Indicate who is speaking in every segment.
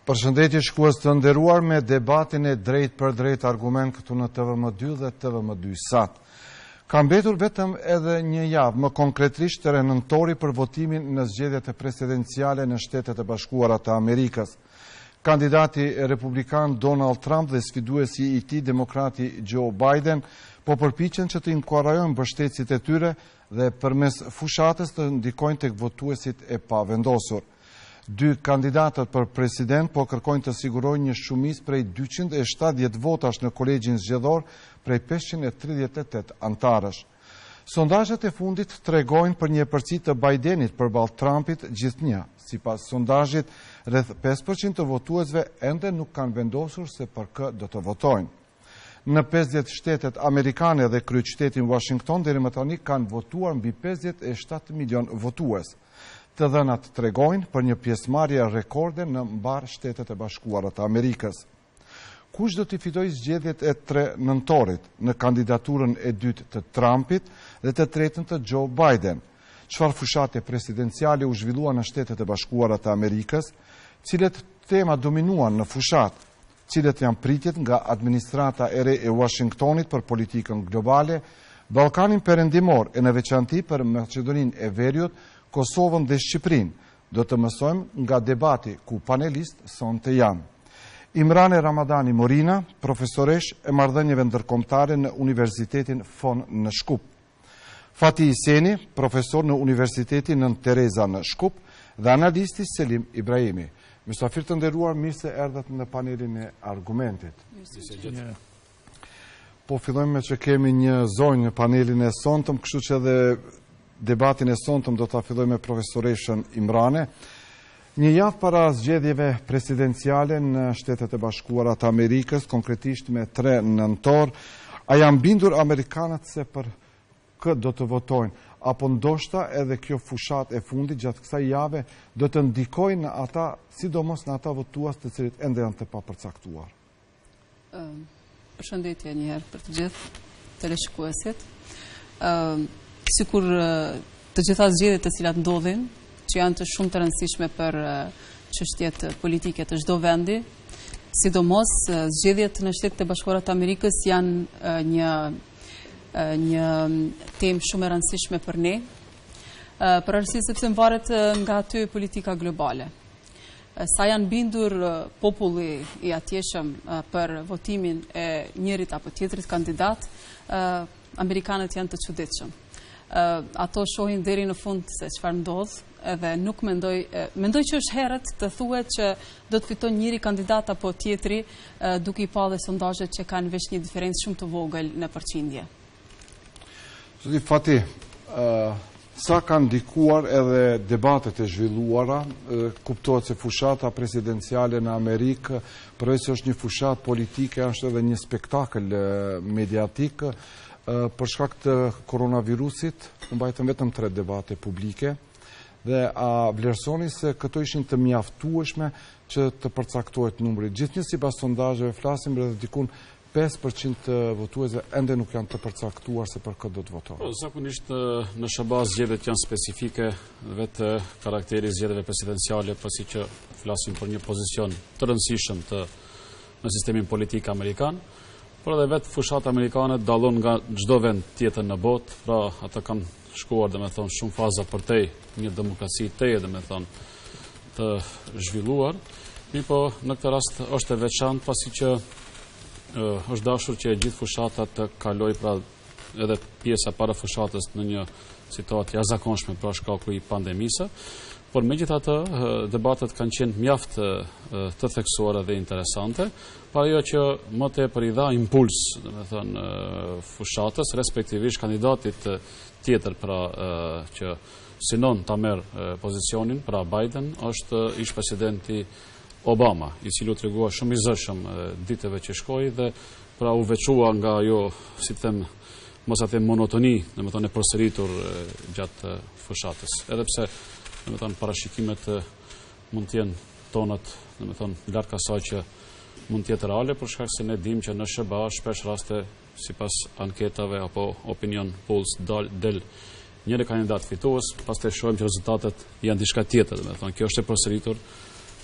Speaker 1: Përshëndetje shikues të nderuar, me debatin e drejt për drejt argument këtu në TVM2 dhe TVM2 Sat. Ka mbetur vetëm edhe një javë, më konkretisht të nëntori për votimin në zgjedhjet e presidenciale në Shtetet e Bashkuara të Amerikës. Kandidati republikan Donald Trump dhe sfiduesi i tij demokrati Joe Biden po përpiqen që të inkurajojnë mbështetësit e tyre dhe përmes fushatës të ndikojnë tek votuesit e pavendosur. Dy kandidatët për president po kërkojnë të sigurojnë një shumicë prej 270 votash në kolegjin zgjedhor prej 538 antarësh. Sondazhet e fundit tregojnë për një përci të Bidenit përballë Trumpit gjithnjë. Sipas sondazhit, rreth 5% të votuesve ende nuk kanë vendosur se për kë do të votojnë. Në 50 shtetet amerikane dhe kryeqytetin Washington deri më tani kanë votuar mbi 57 milion votues. Të dhënat tregojnë për një pjesëmarrje rekorde në mbar Shtetet e Bashkuara të Amerikës. Kush do t'i fitojë zgjedhjet e 3 nëntorit në kandidaturën e dytë të Trumpit dhe të tretën të Joe Biden? Çfarë fushate presidenciale u zhvilluan në Shtetet e Bashkuara të Amerikës? Cilet tema dominuan në fushat? Cilet janë pritjet nga administrata e re e Washingtonit për politikën globale, Ballkanin Perëndimor e në veçanti për Maqedoninë e Veriut, Kosovën dhe Shqipërinë? Do të mësojmë nga debati ku panelist sonte janë Imrane Ramadani Morina, profesoresh e marrëdhënieve ndërkombëtare në Universitetin FON në Shkup. Fatih Iseni, profesor në Universitetin Nën Tereza në Shkup dhe analisti Selim Ibrahimi. Mysafir të nderuar, mirë se erdhët në panelin e argumentit. Po fillojmë me që kemi një zonjë në panelin e sontëm, kështu që edhe debatin e sontëm do të filloj me profesoreshën Imrane. Një javë para zgjedhjeve presidenciale në Shtetet e Bashkuara të Amerikës, konkretisht me 3 nëntor, a janë bindur amerikanët se për kë do të votojnë? Apo ndoshta edhe kjo fushat e fundit gjatë kësaj jave do të ndikojnë në ata, sidomos në ata votues të cilët ende janë të papërcaktuar?
Speaker 2: Përshëndetje një herë për të gjithë teleshikuesit. Sikur të gjitha zgjedhjet të cilat ndodhin, që janë të shumë të rëndësishme për çështjet politike të çdo vendi, sidomos zgjedhjet në Shtetet e Bashkuara të Amerikës janë një temë shumë e rëndësishme për ne, për arsye sepse varet nga aty politika globale. Sa janë bindur populli i atjeshëm për votimin e njërit apo tjetrit kandidat, amerikanët janë të çuditshëm. Ato shohin deri në fund se çfarë ndodh, edhe nuk mendoj që është herët të thuhet që do të fiton njëri kandidat apo tjetri, duke i parë sondazhet që kanë veç një diferencë shumë të vogël në përqindje.
Speaker 1: Zoti Fatih, sa kanë ndikuar edhe debatet e zhvilluara, kuptohet se fushata presidenciale në Amerikë, përveç se është një fushat politike, është edhe një spektakël mediatik. Për shkak të koronavirusit, mbajtën vetëm 3 debate publike, dhe a vlerësoni se këto ishin të mjaftueshme që të përcaktohet numri? Gjithnjë sipas sondazheve flasim rreth dikun 5% të votuesve ende nuk janë të përcaktuar se për këtë do të votojnë.
Speaker 3: Zakonisht në SBA zgjedhjet janë specifike, vetë karakteri zgjedhjeve presidenciale, pasi që flasim për një pozicion të rëndësishëm në sistemin politik amerikan, por edhe vetë fushat amerikane dallon nga çdo vend tjetër në botë, pra ata kanë shkuar shumë faza përtej një demokraci të zhvilluar. Po në këtë rast është e veçantë, pasi që është dashur që e gjithë fushatat të kaloj, pra edhe pjesa para fushatës, në një situatë jashtëzakonshme pra shkaku i pandemisë. Por megjithatë, debatet kanë qenë mjaft të theksuara dhe interesante, por ajo që më tepër i dha impuls, fushatës, respektivisht kandidatit tjetër pra që synon ta merr pozicionin, pra Biden, është ish presidenti Obama, i cili u tregua shumë i zëshëm ditëve që shkoi dhe pra u veçua nga ajo, si them, mos a them monotoni, e përsëritur gjatë fushatës. Edhe pse parashikimet mund të jenë tonët, larg asaj që mund të jetë reale, për shkak se ne dimë që në SBA shpesh raste, sipas anketave apo opinion polls, del njëri kandidat fitues, pastaj shohim që rezultatet janë diçka tjetër, kjo është e përsëritur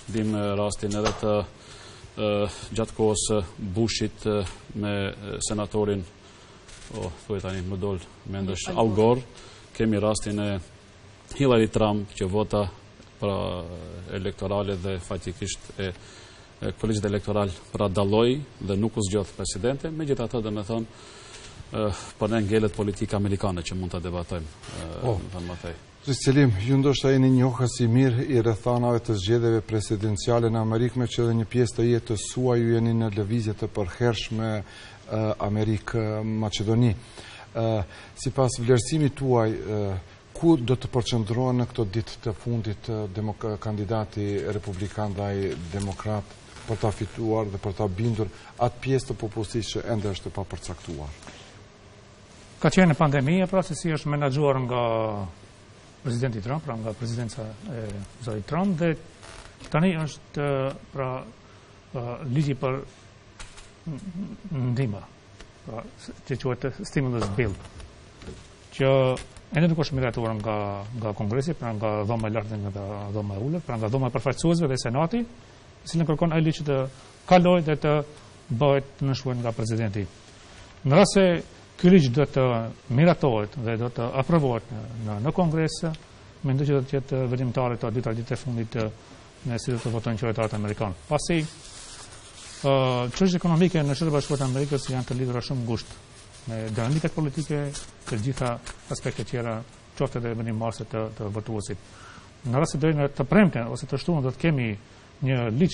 Speaker 3: dim rastin edhe të gjatë kohës Bushit me senatorin, thuaj tani më dol mendesh, Al Gore, kemi rastin e Hillary Trump që vota elektorale dhe faktikisht kolegjit elektoral pra dalloi dhe nuk u zgjodh presidente, megjithatë dhe me thonë për ne ngelet politika amerikane që mund të debatojmë më tej.
Speaker 1: Selim, ju ndoshta jeni njohës i mirë i rrethanave të zgjedhjeve presidenciale në Amerikë, me që edhe një pjesë të jetës suaj ju jeni në lëvizje të përhershme Amerikë Maqedoni. Sipas vlerësimit tuaj, ku do të përqendrohen në këto ditë të fundit kandidati republikan dhe ai demokrat për ta fituar dhe për ta bindur atë pjesë të popullsisë që ende është e papërcaktuar?
Speaker 4: Ka qenë pandemia, pra se si është menaxhuar nga presidenti Trump, pra nga presidenca e zotit Trump, dhe tani është pra ligji për ndihmë, pra që quhet stimulus bill, që ende nuk është miratuar nga Kongresi, pra nga dhoma e lartë dhe nga dhoma e ulët, pra nga dhoma e përfaqësuesve dhe Senati, i cili kërkon ai ligj të kalojë dhe të bëhet të nënshkruar nga presidenti. Në rast se ky ligj do të miratohet dhe do të aprovohet në Kongres, mendoj që do të jetë vendimtare të dyta ditë e fundit në si do të votojnë qytetarët amerikanë. Pasi çështjet ekonomike në Shtetet Bashkuara të Amerikës janë të lidhura shumë ngushtë me dinamikat politike të gjitha aspektet tjera, qoftë edhe vendimmarrëse të votuesit. Në rast se dojnë të premten ose të shtunë do të kemi një ligj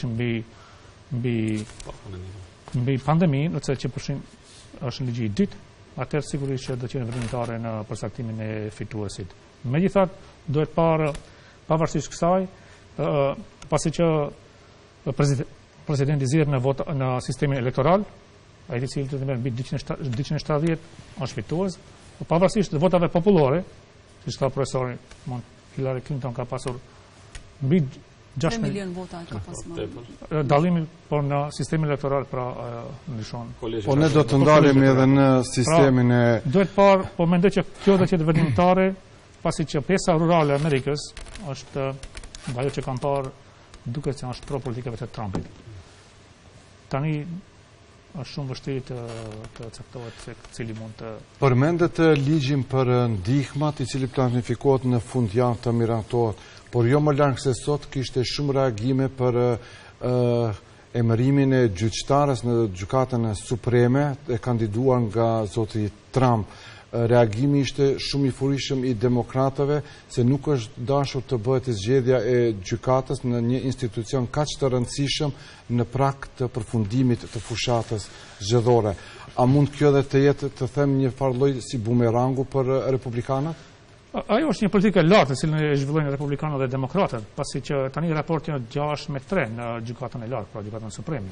Speaker 4: mbi pandeminë, ose që përfshin është ligji i dytë, atëherë sigurisht që do të jenë vendimtare në përcaktimin e fituesit. Megjithatë, duhet parë pavarësisht kësaj, pasi që presidenti zgjedhet në sistemin elektoral, ai i cili do të merr mbi 270 është fitues, pavarësisht votave popullore, siç ka profesori Hillary Clinton ka pasur mbi
Speaker 2: 3 milion vota ka pasur.
Speaker 4: Dallimi por në sistemin elektoral pra ndryshon.
Speaker 1: Po ne do të ndalemi edhe në sistemin e
Speaker 4: duhet parë, po mendoj që kjo do të jetë vendimtare, pasi që pjesa rurale e Amerikës është nga ajo që kanë parë duket se është pro politikave të Trumpit. Tani është shumë vështirë të caktohet se cili mund të
Speaker 1: përmendet ligjin për ndihmat i cili planifikohet në fundjavë të miratohet, por jo më larg se sot kishte shumë reagime për emërimin e gjyqtarës në gjykatën supreme e kandiduar nga zoti Trump. Reagimi ishte shumë i furishëm i demokratëve se nuk është dashur të bëhet zgjedhja e gjykatës në një institucion kaq të rëndësishëm në prag të përfundimit të fushatës zgjedhore. A mund kjo dhe të jetë, të them, një farlloj si bumerangu për republikanët?
Speaker 4: Ajo është një politikë e lartë, cilën e zhvillojnë republikanët dhe demokratët, pasi që tani raporti është 6-3 në gjykatën e lartë, pra gjykatën supreme.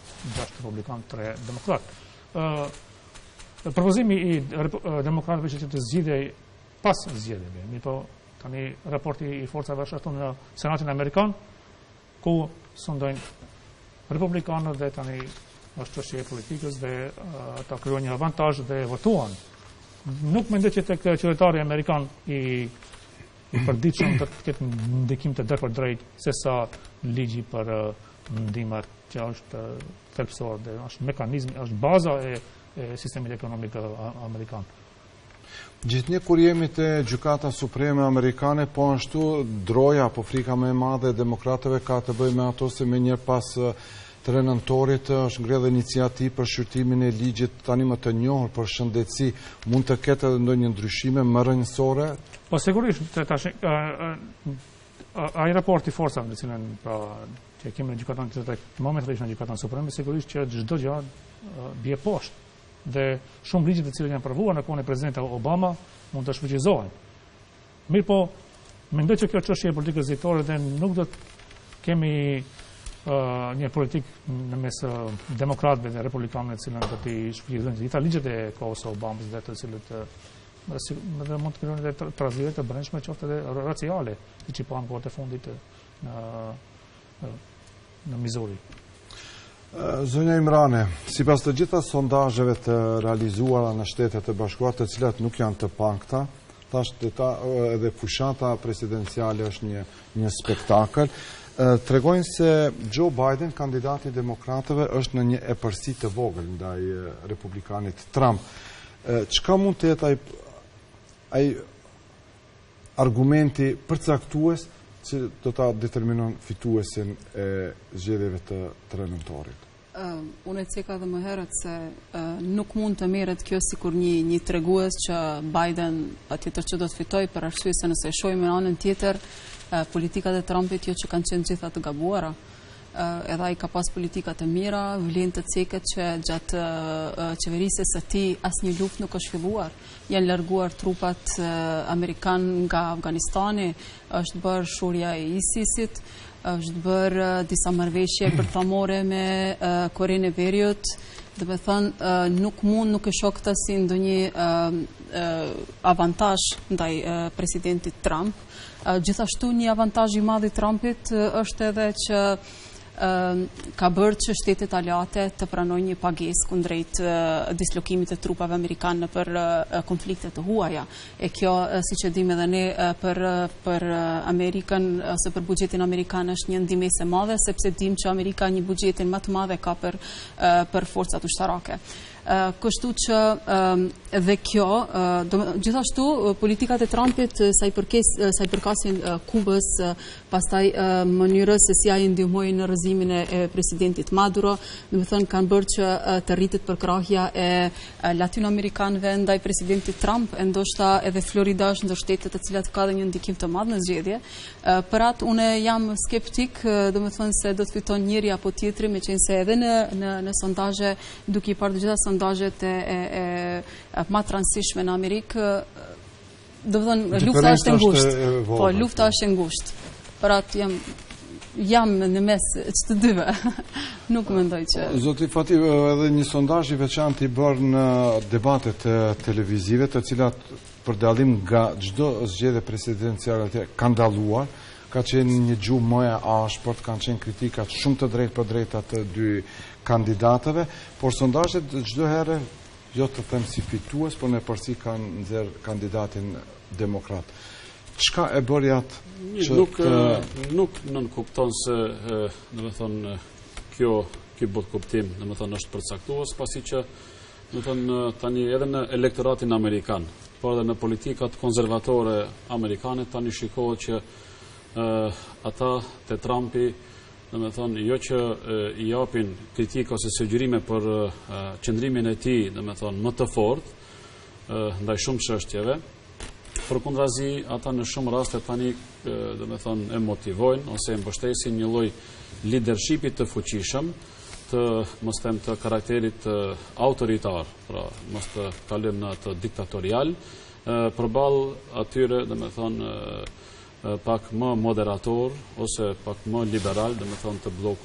Speaker 4: 6 republikanë, 3 demokratë. Propozimi i demokratëve që të zgjidhej pas zgjedhjeve, mirëpo tani raporti i forcave është ashtu në Senatin Amerikan, ku sondojnë republikanët dhe tani është çështje e politikës dhe ata krijojnë një avantazh dhe votuan. Nuk mendoj që tek qytetari amerikan i përditshëm do të ketë ndikim të drejt se sa ligji për ndihmat që është thelbësor dhe është mekanizmi, është baza e sistemit ekonomik amerikan.
Speaker 1: Gjithnjë kur jemi te gjykata supreme amerikane, po ashtu droja apo frika më e madhe e demokratëve ka të bëjë me ato se me një pas 3 nëntorit është ngredhur iniciativë për shqyrtimin e ligjit tani më të njohur për shëndetësi. Mund të ketë edhe ndonjë ndryshime më rrënjësore?
Speaker 4: Po sigurisht, tash ai raporti forcave në cilën pra që kemi në gjykatën të momentalisht në gjykatën supreme, sigurisht që çdo gjë bie poshtë dhe shumë ligje të cilat janë aprovuar në kohën e presidentit Obama mund të shfuqizohen. Mirëpo, mendoj që kjo çështje e politikës zgjedhore dhe nuk do të kemi një politikë në mes demokratëve dhe republikanëve të cilën do t'i shfuqizojnë të gjitha ligjet e kohës së Obamës dhe të cilët mund të krijojnë edhe trazire të brendshme qoftë edhe raciale, siç i pamë kohët e fundit në Missouri.
Speaker 1: Zonja Imrane, sipas të gjitha sondazheve të realizuara në Shtetet e Bashkuara, të cilat nuk janë të pakta, tash edhe fushata presidenciale është një spektakël. tregojnë se Joe Biden, kandidati demokratëve, është në një epërsi të vogël ndaj republikanit Trump. Çka mund të jetë ai argumenti përcaktues që do ta determinon fituesin e zgjedhjeve të 3 nëntorit?
Speaker 2: Unë e ceka dhe më herët se nuk mund të merret kjo sikur një tregues që Biden patjetër që do të fitoj, për arsye se nëse e shohim në anën tjetër, politikat e Trumpit jo që kanë qenë gjitha të gabuara. Edhe ai ka pas politikat e mira, vlen të ceket që gjatë qeverisjes së tij asnjë luftë nuk është filluar. Janë larguar trupat amerikan nga Afganistani, është bërë shurja e ISIS-it, është bërë disa marrëveshje përthamore me Korenë e Veriut. Do të thënë, nuk e shoh këtë si ndonjë avantazh ndaj presidentit Trump. Gjithashtu një avantazh i madh i Trumpit është edhe që ka bërë që shtetet aleate të pranojnë një pagesë kundrejt dislokimit të trupave amerikanë për konflikte të huaja. E kjo, siç e dimë edhe ne, për Amerikën ose për buxhetin amerikan është një ndihmëse e madhe, sepse dimë që Amerika një buxhetin më të madh ka për forcat ushtarake. Kështu që dhe kjo, gjithashtu politikat e Trumpit sa i përkasin Kubës, pastaj mënyrës se si ai ndihmoi në rrëzimin e presidentit Maduro, do të thënë kanë bërë që të rritet përkrahja e latinoamerikanëve ndaj presidentit Trump, e ndoshta edhe Florida është ndër shtetet të cilat ka dhe një ndikim të madh në zgjedhje. Për atë unë jam skeptik, do të thënë se do të fiton njëri apo tjetri, meqense edhe në sondazhe, duke i parë të gjitha sondazhet e ma të rëndësishme në Amerikë, do të thënë lufta është e ngushtë. Po, lufta është e ngushtë. Për atë jam në mes të dyve. Nuk mendoj që...
Speaker 1: Zoti Fati, edhe një sondazh i veçantë i bërë në debatet televizive, të cilat për dallim nga çdo zgjedhje presidenciale kanë dalluar, ka qenë një gjuhë më e ashpërt, kanë qenë kritikat shumë të drejtë për drejta të dy kandidatëve, por sondazhet çdo herë, jo të them si fitues, por në përsi kanë nxjerr kandidatin demokrat. Çka e bëri atë që
Speaker 3: nuk nënkupton se, domethënë, ky bot kuptim, domethënë, është përcaktues, pasi që, domethënë, tani edhe në elektoratin amerikan, por edhe në politikat konservatore amerikane, tani shikohet që ata te Trumpi, domethënë, jo që i japin kritikë ose sugjerime për qëndrimin e tij, domethënë, më të fortë ndaj shumë çështjeve. Përkundrazi, ata në shumë raste tani, domethënë, e motivojnë ose e mbështesin një lloj leadershipi të fuqishëm, të mos them të karakterit autoritar, pra mos të kalojmë në të diktatorial, përballë atyre, domethënë, pak më moderator ose pak më liberal, domethënë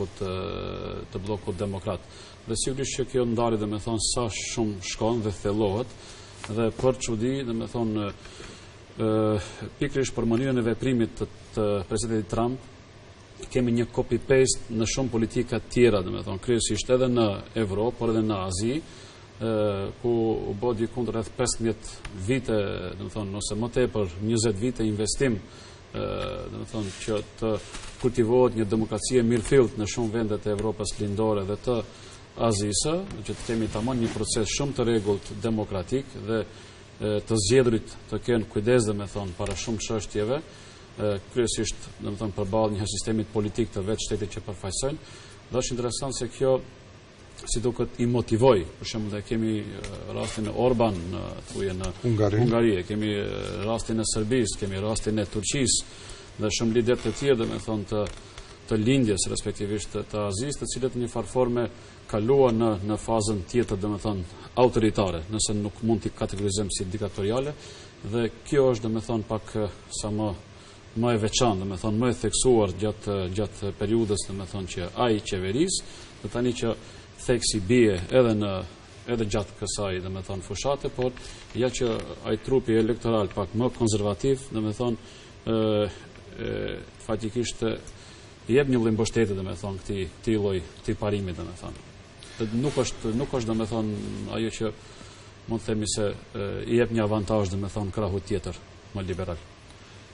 Speaker 3: të bllokut demokrat. Dhe sigurisht që kjo ndarje, domethënë, sa shumë shkon dhe thellohet, dhe për çudi, domethënë, pikërisht për mënyrën e veprimit të presidentit Trump, kemi një copy-paste në shumë politika tjera, domethënë, kryesisht edhe në Evropë, por edhe në Azi, ku u bë diku rreth 15 vite, domethënë, ose më tepër 20 vite investim, domethënë, që të kultivohet një demokraci e mirëfillt në shumë vendet e Evropës lindore dhe të Azisë, që të kemi tamam një proces shumë të rregullt demokratik dhe të zgjedhurit të kenë kujdes, domethënë, para shumë çështjeve, kryesisht, domethënë, përballë një sistemit politik të vetë shtetit që përfaqësojnë. Dhe është interesant se kjo si duket i motivoi, për shembull, dhe kemi rastin e Orban në Hungari, kemi rastin e Serbisë, kemi rastin e Turqisë dhe shumë lider të tjerë, domethënë, të lindjes respektivisht të Azisë, të cilët në një farforme kaluan në fazën tjetër, domethënë, autoritare, nëse nuk mund t'i kategorizojmë si diktatoriale, dhe kjo është, domethënë, pak sa më e veçantë, domethënë, më e theksuar gjatë periudhës, domethënë, që ai qeveris, dhe tani që theksi bie edhe gjatë kësaj, domethënë, fushate, por ja që ai trupi elektoral pak më konservativ, domethënë, fatikisht jep një lloj mbështetje, domethënë, këtij parimit, domethënë. Nuk është domethënë, ajo që mund të themi se i jep një avantazh, domethënë, krahu tjetër më liberal.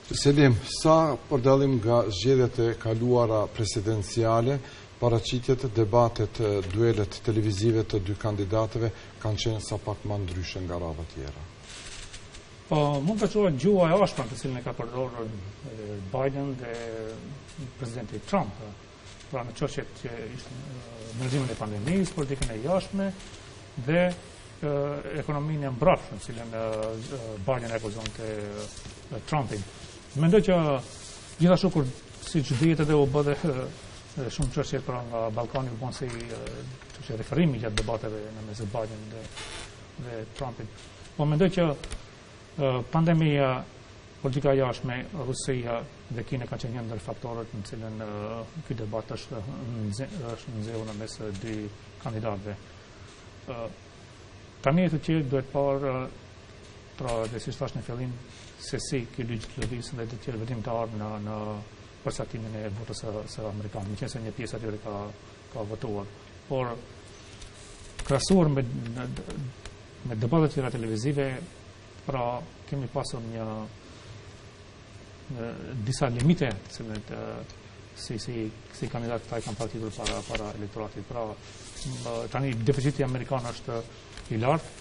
Speaker 1: Selim, sa përdalim nga zgjedhjet e kaluara presidenciale, paraqitjet, debatet, duelet televizive të dy kandidatëve kanë qenë sa pak më ndryshe nga radha tjera?
Speaker 4: Po, mund të quhet gjua e ashpër të cilën e ka përdorur Biden dhe presidenti Trump. Pra në çështjet që ishte menaxhimin e pandemisë, politikën e jashtme dhe ekonominë e mbrapshme, në cilën Biden e akuzonte Trumpin. Mendoj që gjithashtu kur siç dihet edhe u bë shumë çështje pra nga Ballkani u bën si çështje referimi gjatë debateve në mes Biden dhe Trumpit. Po mendoj që pandemia, politika e jashtme, Rusia dhe Kina kanë qenë një ndër faktorët në cilën ky debat është nxehur në mes dy kandidatëve. Tani të tjerë duhet parë, pra dhe si thash në fillim, se si ky ligj të lëviz dhe të tjerë vendimtarë në përcaktimin e votës së amerikanë, nëse një pjesë atyre ka votuar. Por krahasuar me debatet tjera televizive, pra kemi pasur disa limite si kandidat këta i kanë partitur para elektoratit. Pra tani deficiti amerikan është i lartë.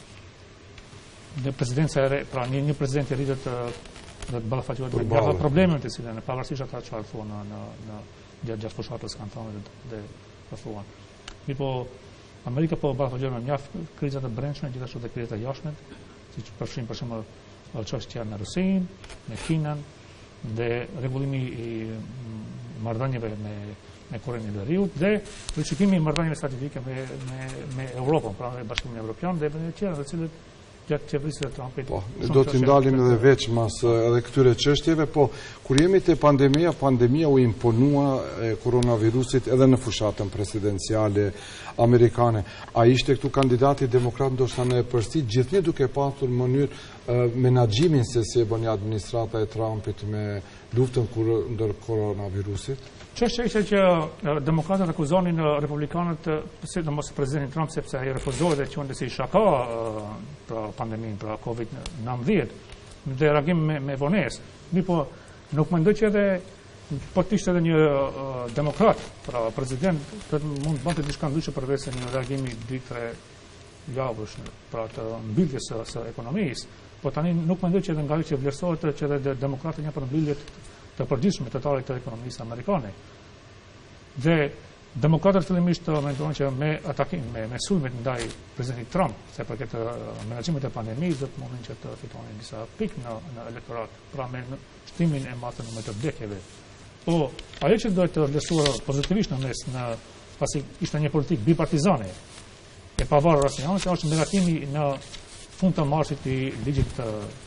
Speaker 4: Dhe presidenca e re, pra një president i rritet dhe të ballafaqohet me gjalla problemet të cilën pavarësisht ata çfarë thonë në gjatë fushatës kanë thënë dhe thuan. Mirë, Amerika po ballafaqohet me mjaft kriza të brendshme, gjithashtu dhe kriza të jashtme, siç përfshin për shembull çështja në Rusinë, me Kinën dhe rregullimi i marrëdhënieve me Korenë e Veriut dhe rishikimi i marrëdhënieve strategjike me Europën, pra me Bashkimin Evropian dhe vendet tjera, të cilët gjatë qeverisë të Trumpit.
Speaker 1: Po, do t'i ndalim edhe veç mas edhe këtyre çështjeve, po kur jemi te pandemia u imponua koronavirusit edhe në fushatën presidenciale amerikane. A ishte këtu kandidati demokrat ndoshta në përsi gjithnjë duke pasur mënyrë menaxhimin se si e bën administrata e Trumpit me luftën ndër koronavirusit?
Speaker 4: Çështja ishte që demokratët akuzonin republikanët, sidomos presidentin Trump, sepse ai refuzoi dhe quante si shaka pra pandeminë, pra COVID-19, dhe reagim me vonesë. Mirë, po nuk mendoj që edhe po të ishte edhe një demokrat, pra president, mund të bënte diçka ndryshe përveç se një reagimi 2-3 javësh, pra të mbylljes së ekonomisë. Po tani nuk mendoj që edhe nga që vlerësohet që edhe demokratët janë për mbylljet të përgjithshme totale të ekonomisë amerikane. Dhe demokratët fillimisht mendonin që me atakim, me sulmet ndaj presidentit Trump, se përket menaxhimit të pandemisë, do të mundin që të fitonin disa pikë në elektorat, pra me shtimin e madh të numrit të vdekjeve. Po ajo që duhet të vlerësohet pozitivisht në mes, pasi ishte një politikë bipartizane, e pavarur asnjëherë, është meratimi në fund të marsit i ligjit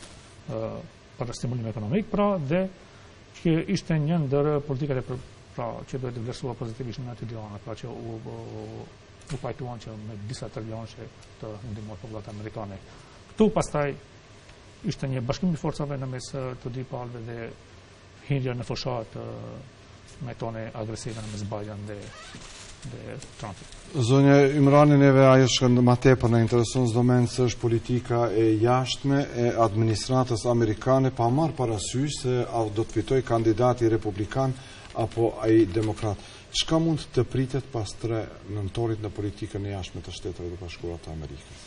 Speaker 4: për stimulim ekonomik, pra dhe që ishte një ndër politikat që duhet të vlerësohet pozitivisht në aty dy ana, pra që u pajtuan që me disa trilionë të ndihmojë popullat amerikane. Ktu pastaj ishte një bashkim i forcave në mes të dy palëve dhe hyrja në fushatë me tone agresive në mes Biden dhe Trumpit.
Speaker 1: Zonja Imrani, neve ajo që më tepër na intereson çdo moment është politika e jashtme e administratës amerikane, pa marrë parasysh se a do të fitojë kandidati republikan apo ai demokrat. Çka mund të pritet pas 3 nëntorit në politikën e jashtme të Shteteve të Bashkuara të Amerikës?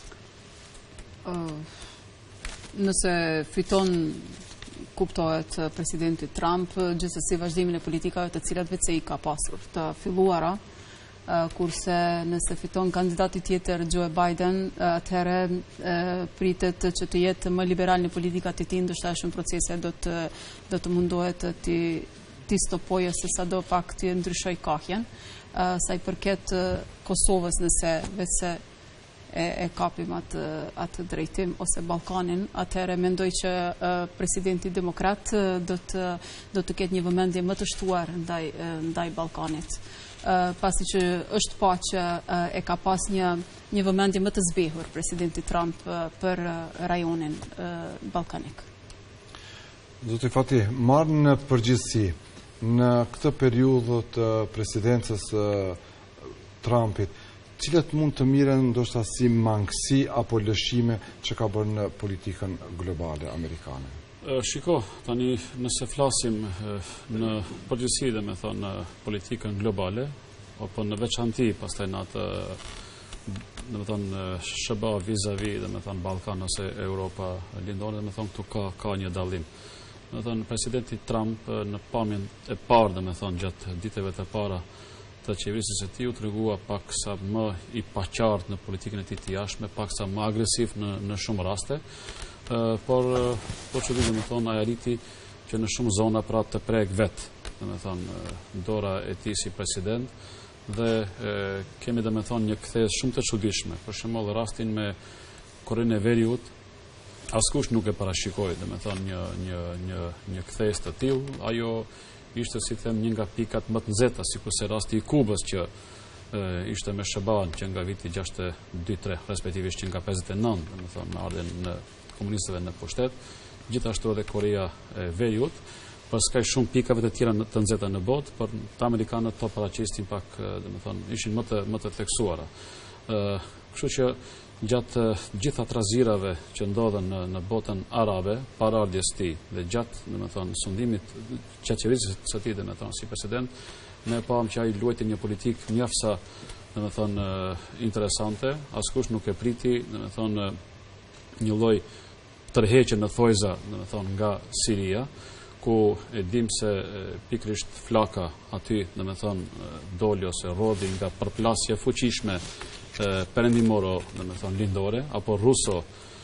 Speaker 2: Nëse fiton, kuptohet presidenti Trump, gjithsesi vazhdimin e politikave të cilat vetë i ka pasur të filluara, kurse nëse fiton kandidati tjetër Joe Biden, atëherë pritet që të jetë më liberal në politikat e tij, ndoshta shumë procese do të mundohet të stopojë se sado pak të ndryshoj kahjen. Sa i përket Kosovës, nëse vetë e kapim atë drejtim ose Ballkanin, atëherë mendoj që presidenti demokrat do të ketë një vëmendje më të shtuar ndaj Ballkanit. Pasi që është pa që e ka pas një vëmendje më të zbehur presidenti Trump për rajonin ballkanik.
Speaker 1: Zoti Fatih, marrë në përgjithësi në këtë periudhë të presidencës Trumpit, cilat mund të miren ndoshta si mangësi apo lëshime që ka bërë në politikën globale amerikane?
Speaker 3: Shiko, tani nëse flasim në përgjithësi dhe me thonë në politikën globale, apo në veçanti pastaj në atë dhe me thonë SBA vis-a-vis dhe me thonë Ballkan ose Europa lindore, dhe me thonë këtu ka një dallim. Dhe me thonë presidenti Trump në pamjen e parë dhe me thonë gjatë ditëve të para të qeverisjes së tij u tregua paksa më i paqartë në politikën e tij të jashtme, paksa më agresiv në shumë raste. Por që dhe me thonë aja riti që në shumë zona pra të prek vetë, dhe me thonë dora e ti si president, dhe kemi dhe me thonë një kthes shumë të çuditshme. Për shembull rastin me Korenë e Veriut, askush nuk e parashikoi, dhe me thonë një kthes të tillë, ajo ishte si them një nga pikat më të nxehta, sikurse rasti i Kubës që ishte me SBA-n që nga viti 62-3, respektivisht që nga 59, dhe me thonë në ardhen në komunistëve në pushtet, gjithashtu edhe Korea e Veriut, për s'ka shumë pikave të tjera të nxehta në botë, por të amerikanët to paraqistin pak, domethënë, ishin më të theksuara. Kështu që gjatë gjitha trazirave që ndodhen në botën arabe, para ardhjes së tij dhe gjatë, domethënë, sundimit qeverisë së tij, domethënë, si president, ne pam që ai luajti një politikë mjaftsa, domethënë, interesante, askush nuk e priti, domethënë, një lloj tërheqje në thojza, domethënë, nga Siria, ku e dim se pikrisht flaka aty, domethënë, doli ose rodhi nga përplasje fuqishme perëndimoro, domethënë, lindore, apo ruso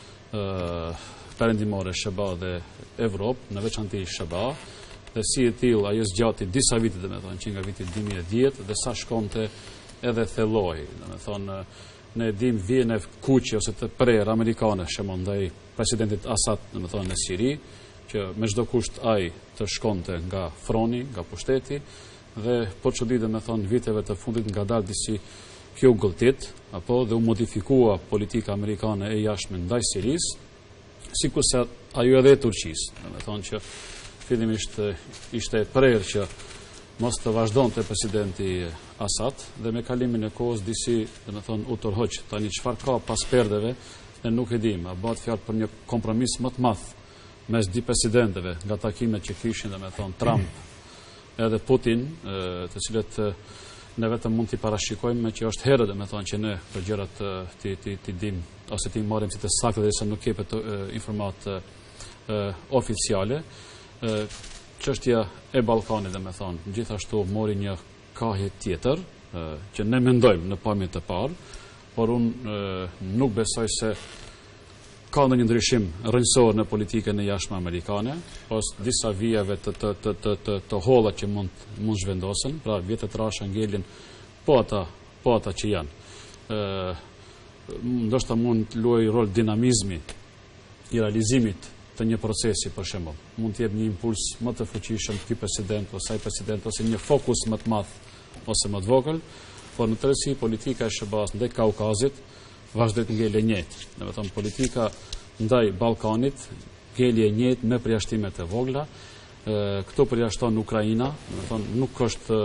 Speaker 3: perëndimore SBA dhe Evropë, në veçanti SBA, dhe si e tillë ajo zgjati disa vite, domethënë, që nga viti 2010 dhe sa shkonte edhe thelloi, domethënë, ne dim vjen e kuqe ose të prerë amerikane shembull ndaj presidentit Assad, domethënë në Siri, që me çdo kusht ai të shkonte nga froni, nga pushteti, dhe po çudi domethënë viteve të fundit ngadalë disi kjo gëlltit, apo dhe u modifikua politika amerikane e jashtme ndaj Sirisë, sikurse ajo edhe e Turqisë, domethënë që fillimisht ishte prerë që mos të vazhdonte presidenti Assad dhe me kalimin e kohës disi, domethënë, u tërhoq. Tani çfarë ka pas perdeve ne nuk e dim. A bëhet fjalë për një kompromis më të madh mes dy presidentëve nga takimet që kishin, domethënë, Trump edhe Putin, të cilët ne vetëm mund t'i parashikojmë me që është herë, domethënë, që ne për gjërat ti dim ose ti marrim si të saktë derisa nuk jepet informatë oficiale. Çështja e Ballkanit, domethënë, gjithashtu mori një kahje tjetër, që ne mendojmë në pamje të parë, por unë nuk besoj se ka ndonjë ndryshim rrënjësor në politikën e jashtme amerikane, pas disa vijave të holla që mund zhvendosen, pra vjetë të rasha ngelin po ata që janë. Ndoshta mund të luajë rol dinamizmi i realizimit të një procesi, për shembull. Mund të jep një impuls më të fuqishëm ky president ose ai president ose një fokus më të madh ose më të vogël, por në tërësi politika e SBA-s ndaj Kaukazit vazhdoi të ngelë njëjtë. Domethënë politika ndaj Ballkanit ngelë njëjtë me përjashtime të vogla. Këto përjashton Ukraina, domethënë nuk është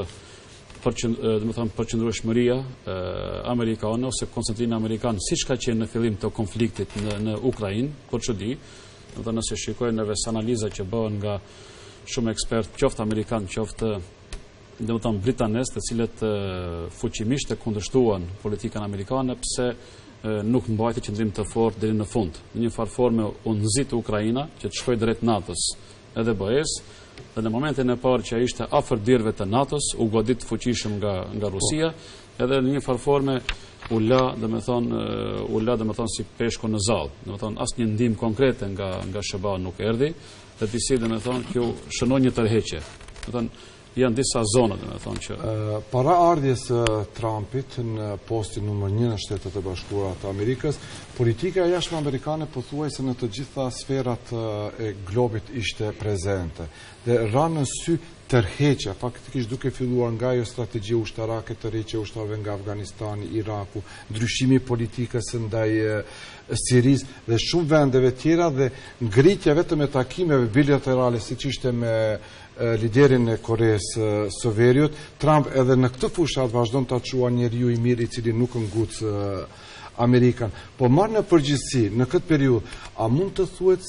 Speaker 3: përqendrueshmëria amerikane ose koncentrimi amerikan siç ka qenë në fillim të konfliktit në Ukrainë, por çudi. Dhe nëse shikojnë në ves analiza që bëhen nga shumë ekspert, qoftë amerikan, qoftë domethënë britanes, të cilët fuqimisht e kundërshtuan politikën amerikane, pse nuk mbajti qendrim të fortë deri në fund. Në një farë forme u nxit Ukraina që të shkojë drejt NATO-s edhe BE-s, dhe në momentin e parë që ai ishte afër dirëve të NATO-s, u godit fuqishëm nga Rusia, edhe në një farë forme u la domethënë si peshku në zall. Domethënë asnjë ndihmë konkrete nga SBA nuk erdhi, dhe disi domethënë kjo shënon një tërheqje. Domethënë janë disa zona, domethënë që
Speaker 1: para ardhjes së Trumpit në postin numër 1 në Shtetet e Bashkuara të Amerikës, politika e jashtme amerikane pothuajse në të gjitha sferat e globit ishte prezente. Dhe ranë në sy tërheqja, faktikisht duke filluar nga ajo strategji ushtarake të rrëqe ushtarëve nga Afganistani, Iraku, ndryshimi i politikës ndaj Sirisë dhe shumë vendeve tjera, dhe ngritja vetëm e takimeve bilaterale siç ishte me liderin e Koreas së Veriut. Trump edhe në këtë fushat vazhdon ta quajë njeriu i mirë i cili nuk nguc Amerikan. Po marrë në përgjithësi në këtë periudhë, a mund të thuhet se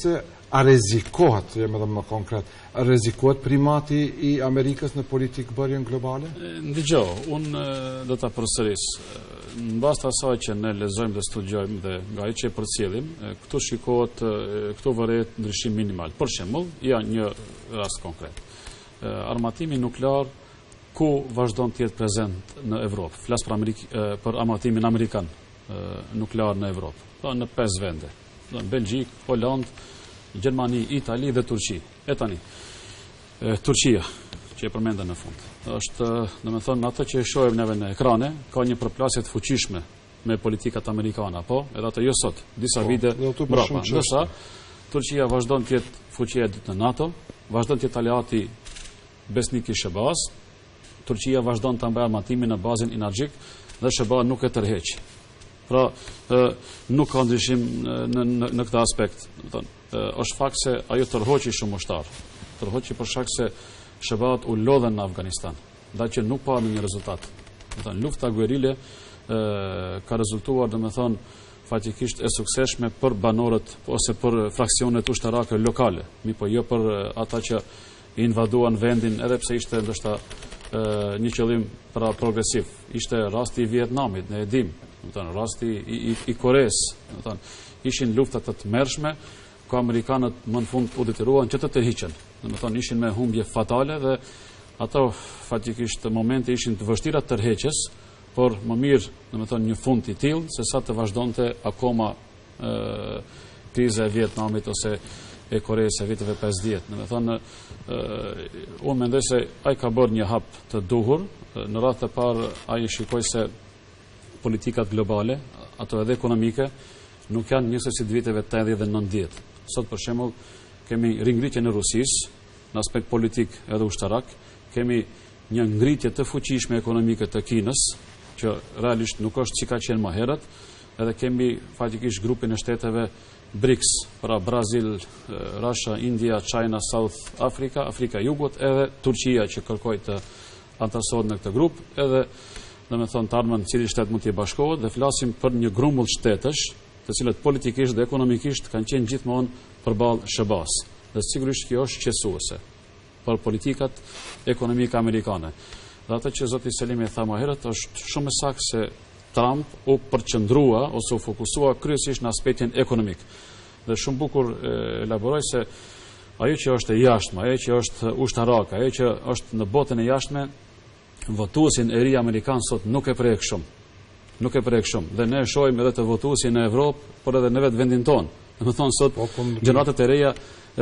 Speaker 1: A rrezikohet, jem edhe më konkret, a rrezikohet primati i Amerikës në politikë bërjen globale?
Speaker 3: Ndëgjo, unë do ta përsëris. Në bazë të asaj që ne lexojmë dhe studiojmë dhe nga ai që e përcjellim, këtu shikohet, këtu vëret ndryshim minimal. Për shembull, ja një rast konkret. Armatimi nuklear ku vazhdon të jetë prezent në Evropë. Flas për armatimin amerikan nuklear në Evropë. Pra në 5 vende. Në Belgjik, Holand, Gjermani, Itali dhe Turqi. E tani, Turqia, që e përmenda në fund, është, në me thonë, atë që e shohim neve në ekrane, ka një përplasje të fuqishme me politikat amerikana, po, edhe atë jo sot, disa vite mbrapa. Ndërsa, Turqia vazhdon të jetë fuqia e dytë në NATO, vazhdon të jetë aleati besnik i Shebaz, Turqia vazhdon të mbajë armatimin në bazin energjik dhe Shebaz nuk e tërheq. Pra, nuk ka ndryshim në këtë aspekt. Është fakt se ajo tërhoqi shumë ushtar. Tërhoqi për shkak se Shebaz u lodhen në Afganistan, da që nuk pa në një rezultat. Lufta guerile ka rezultuar, fatikisht e sukseshme për banorët ose për fraksionet ushtarake lokale, mi po jo për ata që invaduan vendin, edhe pse ishte ndoshta një qëllim progresiv. Ishte rasti i Vietnamit, ne e dim, rasti i Kores, ishin luftat të tmerrshme, ku amerikanët më në fund u detyruan që të tërhiqen. Ishin me humbje fatale dhe ato fatikisht momente ishin të vështira tërheqjes, por më mirë një fund i tillë se sa të vazhdonte akoma kriza e Vietnamit ose e Koreas e viteve 50. Unë mendoj se ai ka bërë një hap të duhur. Në radhë të parë ai shikoi se politikat globale, ato edhe ekonomike, nuk janë njësoj si të viteve 80 dhe 90. Sot për shembull kemi ringritje në Rusisë, në aspekt politik edhe ushtarak, kemi një ngritje të fuqishme ekonomike të Kinës, që realisht nuk është si ka qenë më herët, edhe kemi fatikisht grupin e shteteve BRICS, pra Brazil, Russia, India, China, South Africa, Afrika Jugut, edhe Turqia që kërkoi të antarësohet në këtë grup, edhe të ardhmen cili shtet mund të bashkohet, dhe flasim për një grumbull shtetësh, të cilët politikisht dhe ekonomikisht kanë qenë gjithmonë përballë Shebaz. Dhe sigurisht kjo është qetësuese për politikat ekonomike amerikane. Dhe atë që zoti Selimi tha më herët është shumë saktë se Trump u përqendrua ose u fokusua kryesisht në aspektin ekonomik. Dhe shumë bukur elaboroi se ajo që është e jashtme, ajo që është ushtarake, ajo që është në botën e jashtme, votuesin e ri amerikan sot nuk e prek shumë. Nuk e prek shumë. Dhe ne e shohim edhe të votuesin në Evropë, por edhe në vetë vendin tonë. Sot gjeneratat e reja